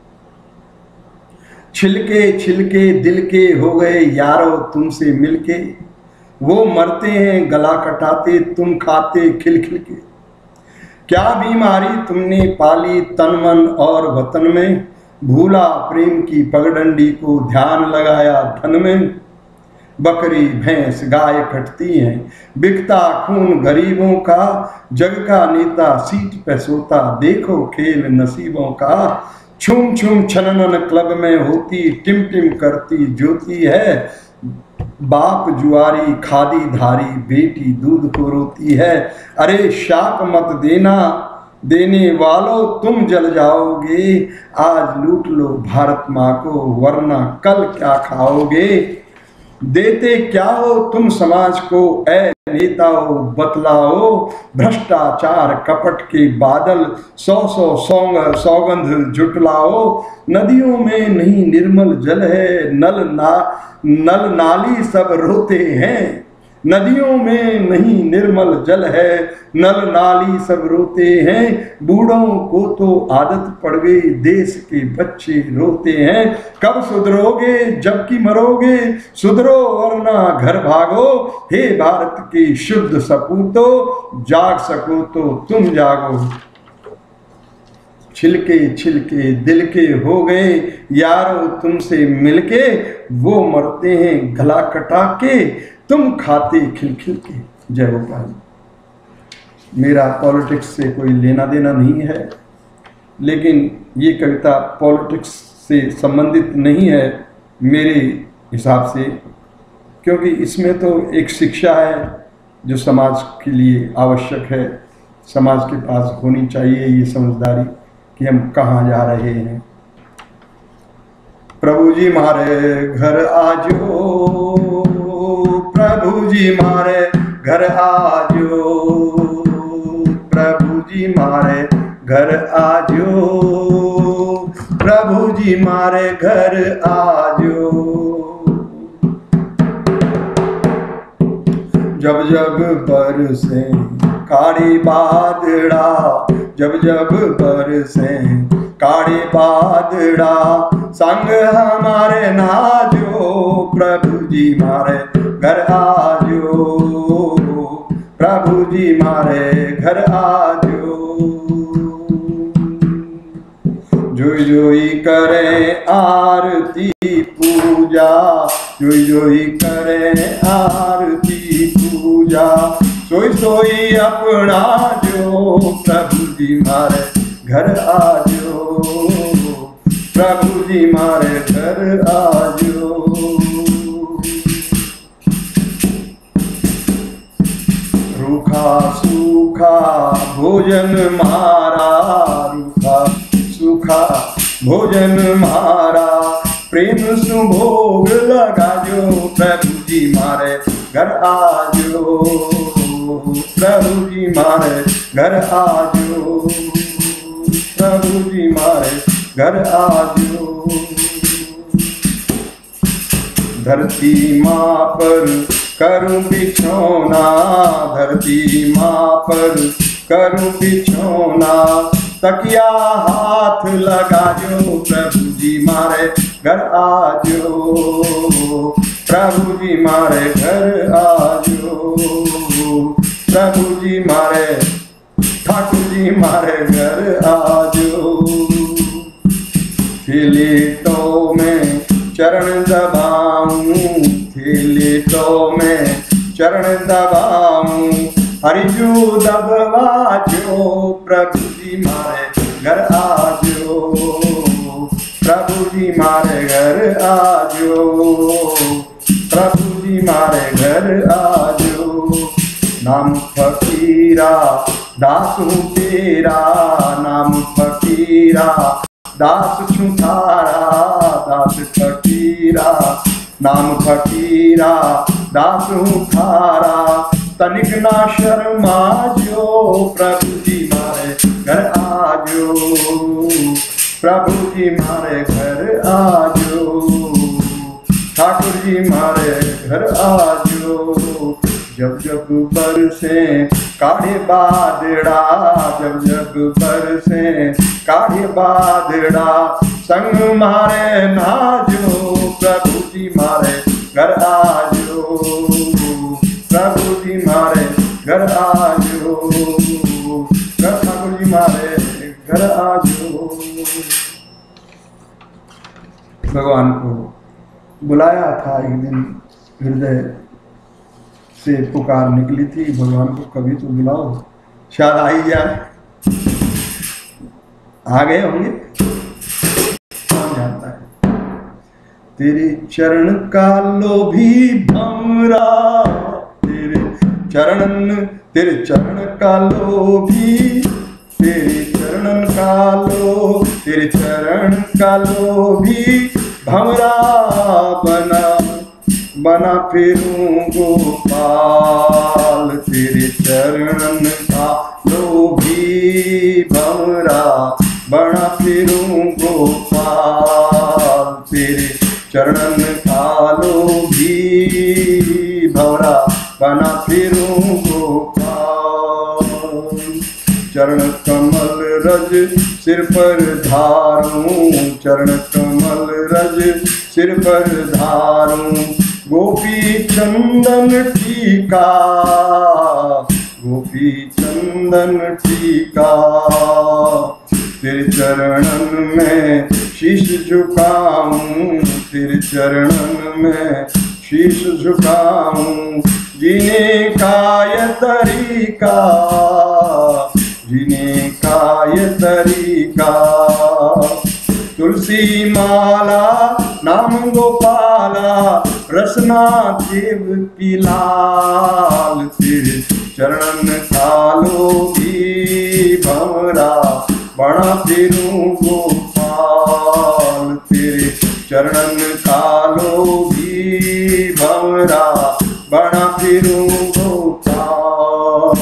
छिलके छिलके दिल के हो गए यारो तुमसे मिलके। वो मरते हैं गला कटाते, तुम खाते खिल खिल के। क्या बीमारी तुमने पाली तन मन और वतन में, भूला प्रेम की पगडंडी को ध्यान लगाया धन में। बकरी भैंस गाय कटती हैं, बिकता खून गरीबों का, जग का नेता सीट पे सोता, देखो खेल नसीबों का। छुम छुम छननन क्लब में होती, टिम टिम करती ज्योति है। बाप जुआरी खादी धारी, बेटी दूध को रोती है। अरे शाप मत देना, देने वालों तुम जल जाओगे। आज लूट लो भारत माँ को, वरना कल क्या खाओगे। देते क्या हो तुम समाज को, ऐ नेताओं बतलाओ। भ्रष्टाचार कपट के बादल, सौ सौ सौंग सौगंध जुटलाओ। नदियों में नहीं निर्मल जल है, नल ना नल नाली सब रोते हैं। नदियों में नहीं निर्मल जल है, नल नाली सब रोते हैं। बूढ़ों को तो आदत पड़ गई, देश के बच्चे रोते हैं। कब सुधरोगे जबकि मरोगे, सुधरो वरना घर भागो। हे भारत के शुद्ध सपूतो, जाग सको तो तुम जागो। छिलके छिलके दिल के हो गए यारो तुमसे मिलके। वो मरते हैं गला कटा के, तुम खाते खिल खिल के। जय गोपाल। मेरा पॉलिटिक्स से कोई लेना देना नहीं है, लेकिन ये कविता पॉलिटिक्स से संबंधित नहीं है मेरे हिसाब से, क्योंकि इसमें तो एक शिक्षा है जो समाज के लिए आवश्यक है। समाज के पास होनी चाहिए ये समझदारी कि हम कहाँ जा रहे हैं। प्रभु जी मारे घर आजो, प्रभु जी मारे घर आजो, प्रभु जी मारे घर आजो, प्रभु जी मारे घर आजो। जब जब बरसे काढ़े बादड़ा जब जब बरसे, काढ़े बादड़ा संग हमारे नाजो, प्रभु जी मारे घर आजो, प्रभु जी मारे घर आजो। जोई जोई करे आरती पूजा, जोई जोई करे आरती पूजा, सोई सोई अपना जो, प्रभु जी मारे घर आजो, प्रभु जी मारे घर आजो। रूखा सूखा भोजन मारा, रूखा सूखा भोजन मारा, प्रेम सुभोग लगा जो, प्रभु जी मारे घर आजो, प्रभु जी मारे घर आजो, प्रभु जी मारे घर आजो। धरती माँ पर करूं बिछौना, धरती माँ पर करूं बिछौना, तकिया हाथ लगा जो, प्रभु जी मारे घर आजो, प्रभु जी मारे घर आजो, प्रभु जी मारे ठाकुर जी मारे घर आजो। खेलेटों में चरण दबाऊं, खेलेटों में चरण दबाऊं, हरिजू दबवा जो, प्रभु जी मारे घर आजो, प्रभु जी मारे घर आजो, प्रभु जी मारे घर आजो। नाम फकीरा दासू तेरा, नाम फकीरा दास छू थारा, दास फकीरा नाम फकीरा दासू थारा, तनिक ना शर्मा जो, प्रभु जी मारे घर आजो, प्रभु जी मारे घर आजो, ठाकुर जी मारे घर आजो। जब जब बरसे काढ़े बादड़ा, जब जब बरसे काढ़े बादड़ा, संग मारे नाजो, प्रभु जी मारे घर आजो, प्रभु जी मारे घर आजो, ठाकुर जी मारे घर आजो। भगवान को बुलाया था एक दिन, हृदय से पुकार निकली थी, भगवान को कभी तो बुलाओ, शायद आ ही जाए। आ गए होंगे, कौन जानता है। तेरे चरण का लोभी भंवरा, तेरे चरण तेरे चरण का लोभी, तेरे चरण का लो तेरे चरण का लोभी, भंवरा बना बना फिरूं गोपाल, तेरे चरण का लोभी, भंवरा बना फिरूं गोपाल, तेरे चरण का लोभी, भंवरा बना फिरूं गोपाल। चरण कमल रज सिर पर धारूं, चरण कमल रज सिर पर धारूं, गोपी चंदन टीका, गोपी चंदन टीका, तेरे चरणन में शीश झुकाऊं, तेरे चरणन में शीश झुकाऊं, जीने का ये तरीका, जीने का ये तरीका, तुलसी माला नाम गोपाला, रसना देव की लाल, तेरे चरण कालो भी, भंवरा बड़ा फिरूं गोपाल, तेरे चरण कालो भी, भंवरा बड़ा फिरूं गोपाल।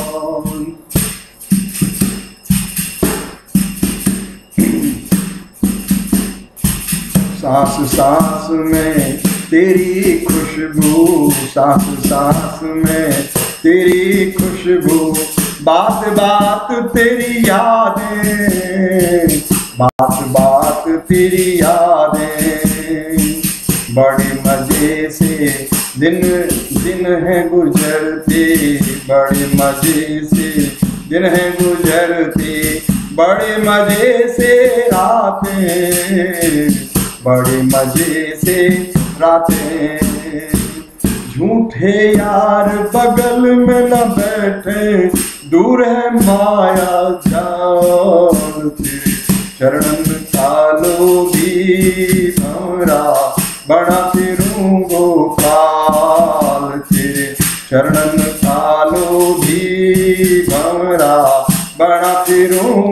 सांस सांस में तेरी खुशबू, सांस सांस में तेरी खुशबू, बात बात तेरी यादें, बात बात तेरी यादें, बड़े मजे से दिन दिन है गुजरते, बड़े मजे से दिन है गुजरते, बड़े मजे से रातें, बड़े मजे से रातें। झूठे यार बगल में न बैठे, दूर है माया जाल, तेरे चरणन कालो भी भंवरा, बड़ा फिरूं गोपाल, तेरे चरणन कालो भी भंवरा, बड़ा फिरूं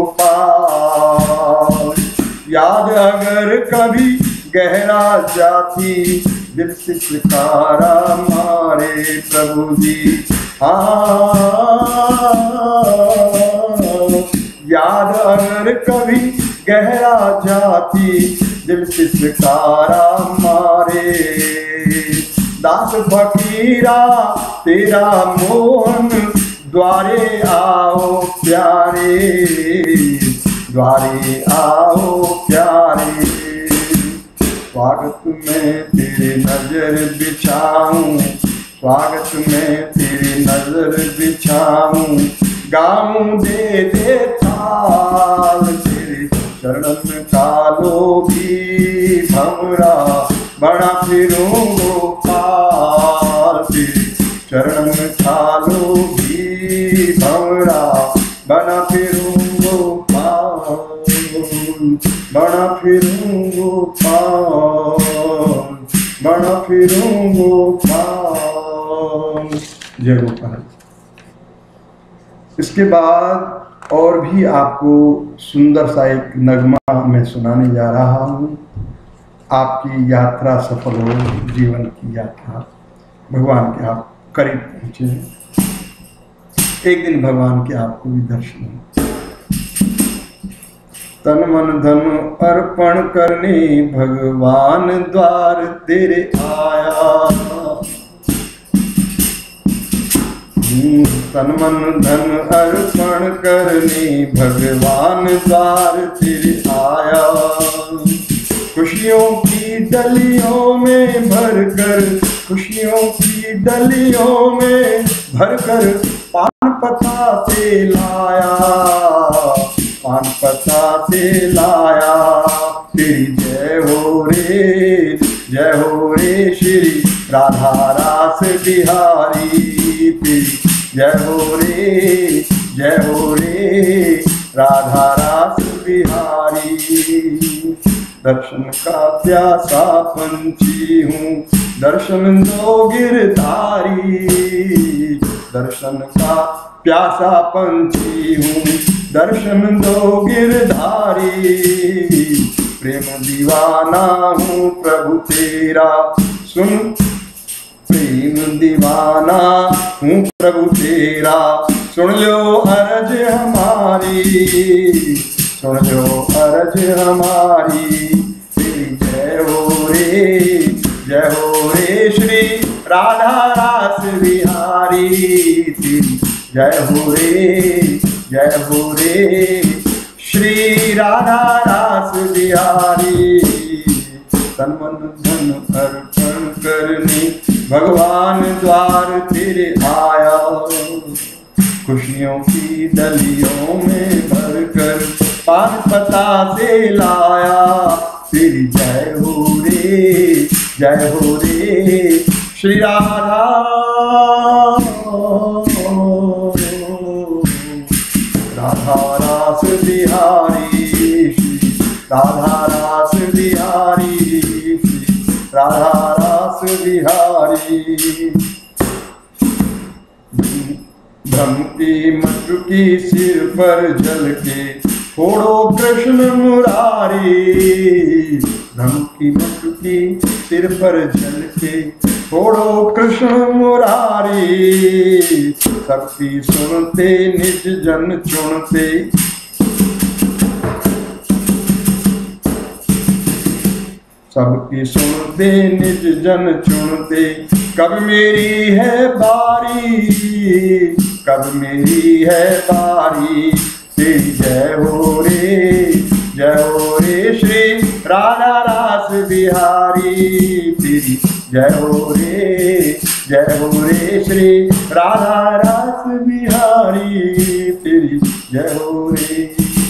गोपाल। याद अगर कभी गहरा जाती, दिल से पुकारा मारे प्रभु जी। हाँ, याद अगर कभी गहरा जाती, दिल से पुकारा मारे। दास फकीरा तेरा मोहन, द्वारे आओ प्यारे, द्वारे आओ प्यारे। स्वागत में तेरे नजर बिछाऊं, स्वागत में तेरी नजर बिछाऊं, गाऊं दे दे ताल, तेरे चरणन कालो भी भंवरा, बड़ा फिरूं गोपाल, तेरे चरणन कालो भी भंवरा, बड़ा फिरूं गोपाल, बड़ा फिरूं गोपाल, बड़ा फिरूं गोपाल। जय गोपाल। इसके बाद और भी आपको सुंदर सा एक नगमा मैं सुनाने जा रहा हूँ। आपकी यात्रा सफल हो, जीवन की यात्रा, भगवान के आप करीब पहुँचे, एक दिन भगवान के आपको भी दर्शन हो। तन मन धन अर्पण करने भगवान द्वार तेरे आया, तन मन धन अर्पण करने भगवान द्वार तेरे आया। खुशियों की डलियों में भरकर, खुशियों की डलियों में भरकर, पान पता से लाया, पान पता से लाया। तेरी जय हो रे, जय हो रे श्री राधा रास बिहारी, तेरी जय हो रे, जय हो रे राधा रास बिहारी। दर्शन का प्यासा पंछी हूँ, दर्शन दो गिरधारी, दर्शन का प्यासा पंछी हूँ, दर्शन दो गिरधारी। प्रेम दीवाना हूँ प्रभु तेरा, सुन प्रेम दीवाना हूँ प्रभु तेरा, सुन लो अरज हमारी, सुन लो अरज हमारी। तेरी जय हो रे, जय हो रे श्री राधा रास बिहारी, तेरी जय हो रे, जय हो रे श्री राधा रास बिहारी। तन मन धन अर्पण करने भगवान द्वार तेरे आया, खुशियों की डलियों में भरकर, पान पता से लाया। तेरी जय हो रे, जय हो रे श्री राधा राधा रास बिहारी, श्री राधा रास बिहारी, श्री राधा रास बिहारी। भ्रमती मटकी सिर पर जल के, छोड़ो कृष्ण मुरारी। भ्रमती मटकी सिर पर जल के, छोड़ो कृष्ण मुरारी। सबकी सुनते निज जन चुनते, सबकी सुनते निज जन चुनते। कब मेरी है बारी, कब मेरी है बारी, तेरी जय हो रे, जय हो रे श्री राधा रास बिहारी, तेरी जय हो रे, जय हो रे श्री राधा रास बिहारी, तेरी जय हो रे।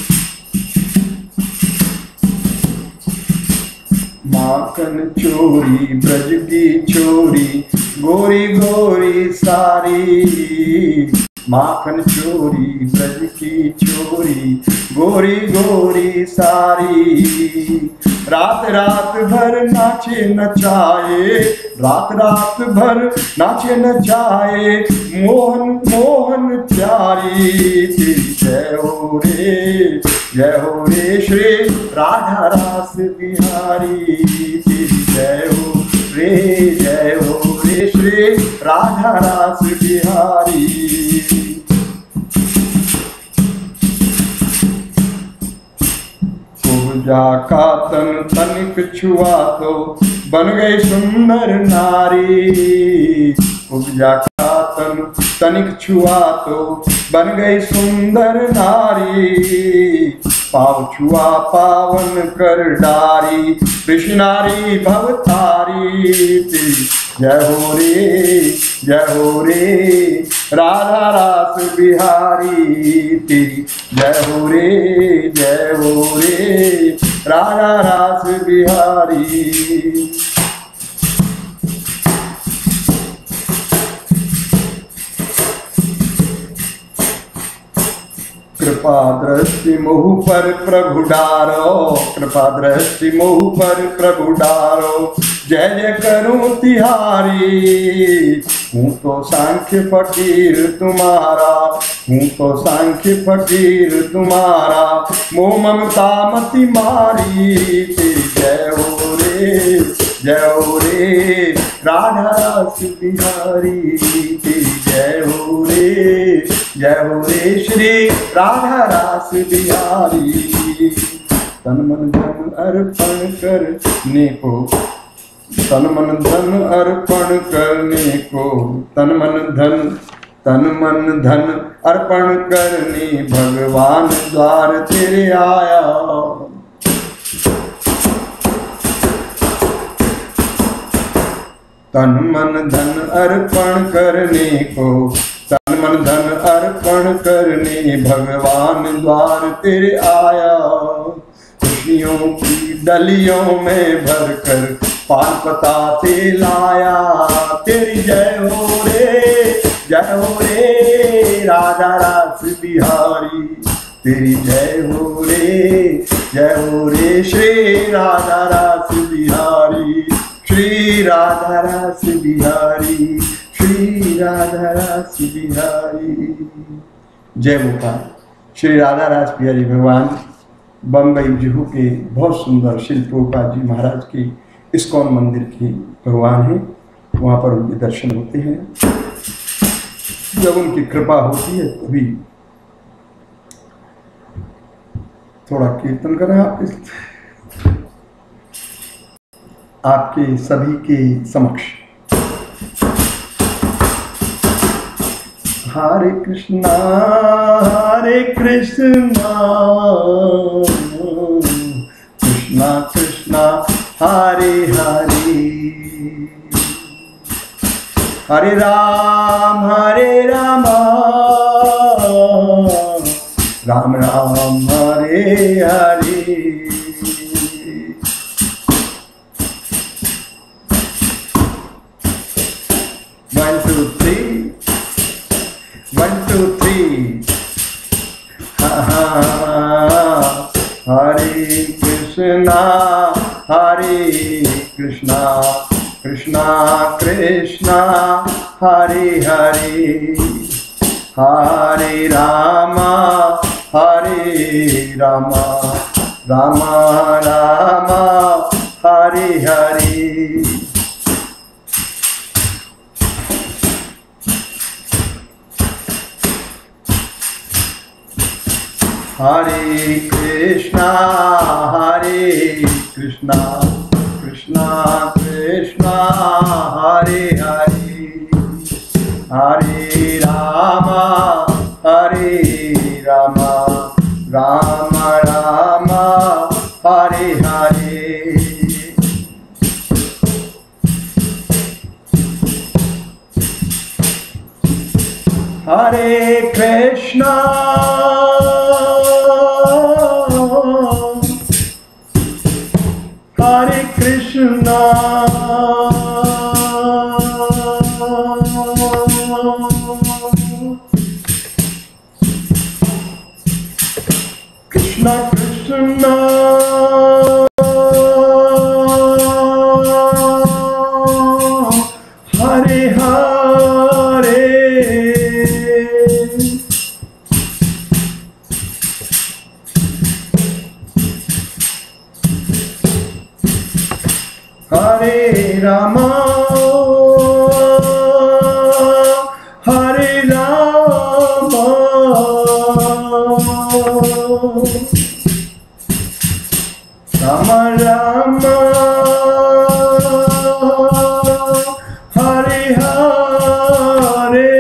माखन चोरी ब्रज की छोरी, गोरी गोरी सारी, माखन चोरी ब्रज की छोरी, गोरी गोरी सारी, रात रात भर नाचे नचाए, रात रात भर नाचे नचाए, मोहन मोहन प्यारी, तेरी जय हो रे, जय हो रे श्री राधा रास बिहारी, तेरी जय हो रे, जय हो रे श्री राधा रास बिहारी। पूजा का तन तनिक छुआ तो बन गई सुंदर नारी, पूजा का तन तनिक छुआ तो बन गई सुंदर नारी, पाव छुआ पावन कर डारी, कृष्णारी भवतारी, तेरी जय हो रे, जय हो रे राधा रास बिहारी, तेरी जय हो रे, जय हो रे राधा रास बिहारी। कृपा दृष्टि मोह पर प्रभु डारो, कृपा दृष्टि मोह पर प्रभु डारो, जय जय करूं तिहारी, हूँ तो सांख्य फकीर तुम्हारा, हूँ तो सांख्य फकीर तुम्हारा, मोह ममता मति मारी, तेरी जय हो रे, जय हो रे राधा रास बिहारी, तेरी जय हो रे, जय हो रे श्री राधा रास बिहारी। तन मन धन अर्पण करने को, तन मन धन अर्पण करने को, तन मन धन तन मन धन अर्पण करने भगवान द्वार तेरे आया, तन मन धन अर्पण करने को, तन मन धन अर्पण करने भगवान द्वार तेरे आया, खुशियों की डलियों में भरकर पान पताते लाया, तेरी जय हो रे, जय हो रे राधा रास बिहारी, तेरी जय हो रे, जय हो रे श्री राधा रास बिहारी, श्री राधा रास बिहारी, श्री राधा रास बिहारी। जय गोपाल। श्री राधा रास बिहारी भगवान बम्बई जुहू के बहुत सुंदर शिल प्रभुपाद जी महाराज के इस्कॉन मंदिर के भगवान हैं, वहाँ पर उनके दर्शन होते हैं। जब उनकी कृपा होती है तभी थोड़ा कीर्तन करें आपके आपके सभी के समक्ष। Hare Krishna Hare Krishna Krishna Krishna Hare Hare, Hare Ram Hare Ram Ram Ram Hare Hare. One two three, one two three. Hare Krishna Hare Krishna Krishna Krishna Hare Hare, Hare Rama Hare Rama Rama Rama Hare Hare. Hare Krishna Hare Krishna Krishna Krishna Hare Hare, Hare Rama Hare Krishna, Hare Krishna, Krishna Krishna, Hare Hare, Hare Rama, Hare Rama, Rama Rama, Hare Hare,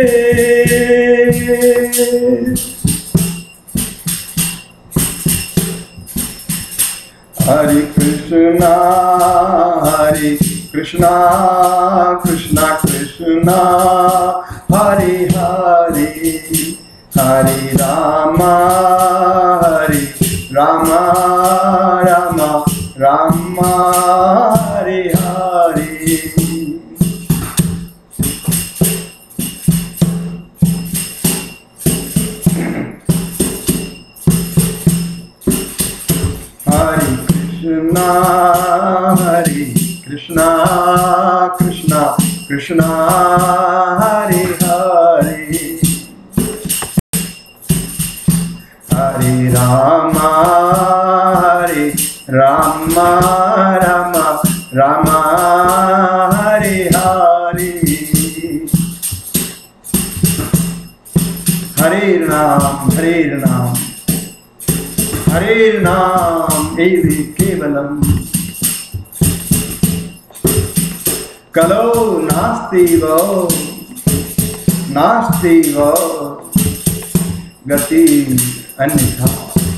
Hare Krishna, Hare Krishna, Krishna Krishna, Hare Hare, Hare Rama, Hare Rama, Rama Rama, Hare Hare. Hare Krishna, Hare Krishna, Krishna Krishna, Hare Hare, Hare Rama, Hare Rama, Rama Rama, Hare Hare, Hare Ram, Hare Ram, Hare Nam Evi Kevalam, Kalo Nasti Vo, Nasti Vo, Gati Anitha.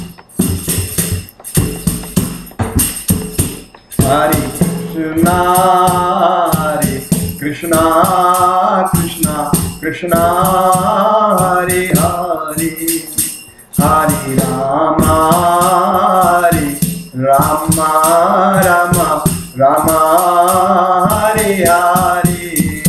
Hare Krishna, Hare Krishna, Krishna Krishna, Hare Hare, Hare Rama, Hare Rama, Rama Rama, Hare Hare,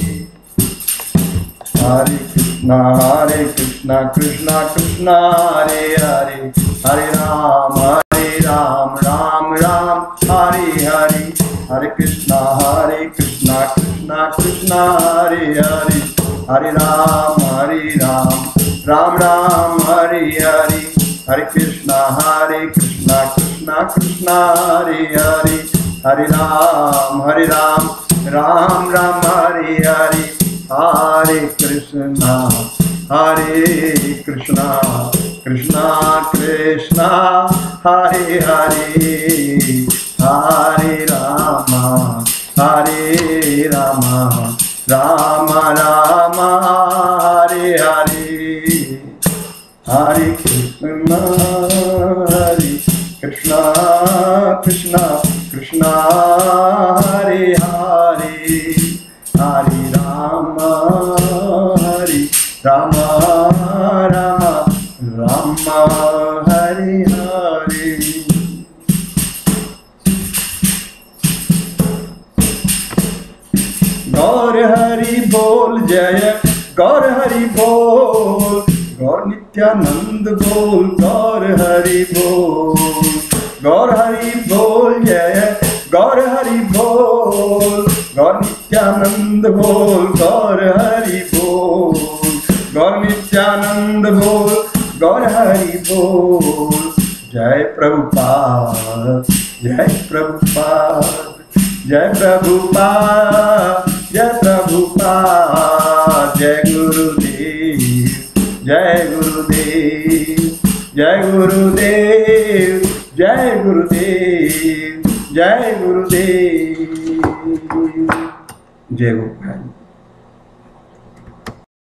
Hare Krishna, Hare Krishna, Krishna Krishna, Hare Hare, Hare Rama, Hare Ram, Ram Ram, Hare Hare, Hare Krishna, Hare Krishna, Krishna Krishna, Hare Hare, Hare Ram, Hare Ram, Ram Ram, Hare Hare, Hare Krishna, Hare Krishna, Krishna Krishna, Hare Hare, Hare Ram, Hare Ram, Ram Ram, Hare Hare, Hare Krishna, Hare Krishna, Krishna Krishna, Hare Hare, Hare Rama, Hare Rama, Rama Rama, Hare Hare, Hare Krishna, Hare Krishna, Krishna Krishna, Hare Hare, Hare Rama, Hare Rama, Rama Rama, Hare Hare. Gaur Hari बोल, जय गौर हरि बोल, गौर नित्यानंद बोल, गौर हरि बोल, गौर हरि बोल, जय गौर हरि बोल, गौर नित्यानंद बोल, गौर हरि बोल, गौर नित्यानंद बोल, गौर हरि बोल, जय प्रभुपाद, जय प्रभुपाद, जय प्रभुपाद, जय प्रभुपाद, जय गुरुदेव, जय गुरुदेव, जय गुरुदेव, जय गुरुदेव, जय गुरुदेव, जय गोपाल।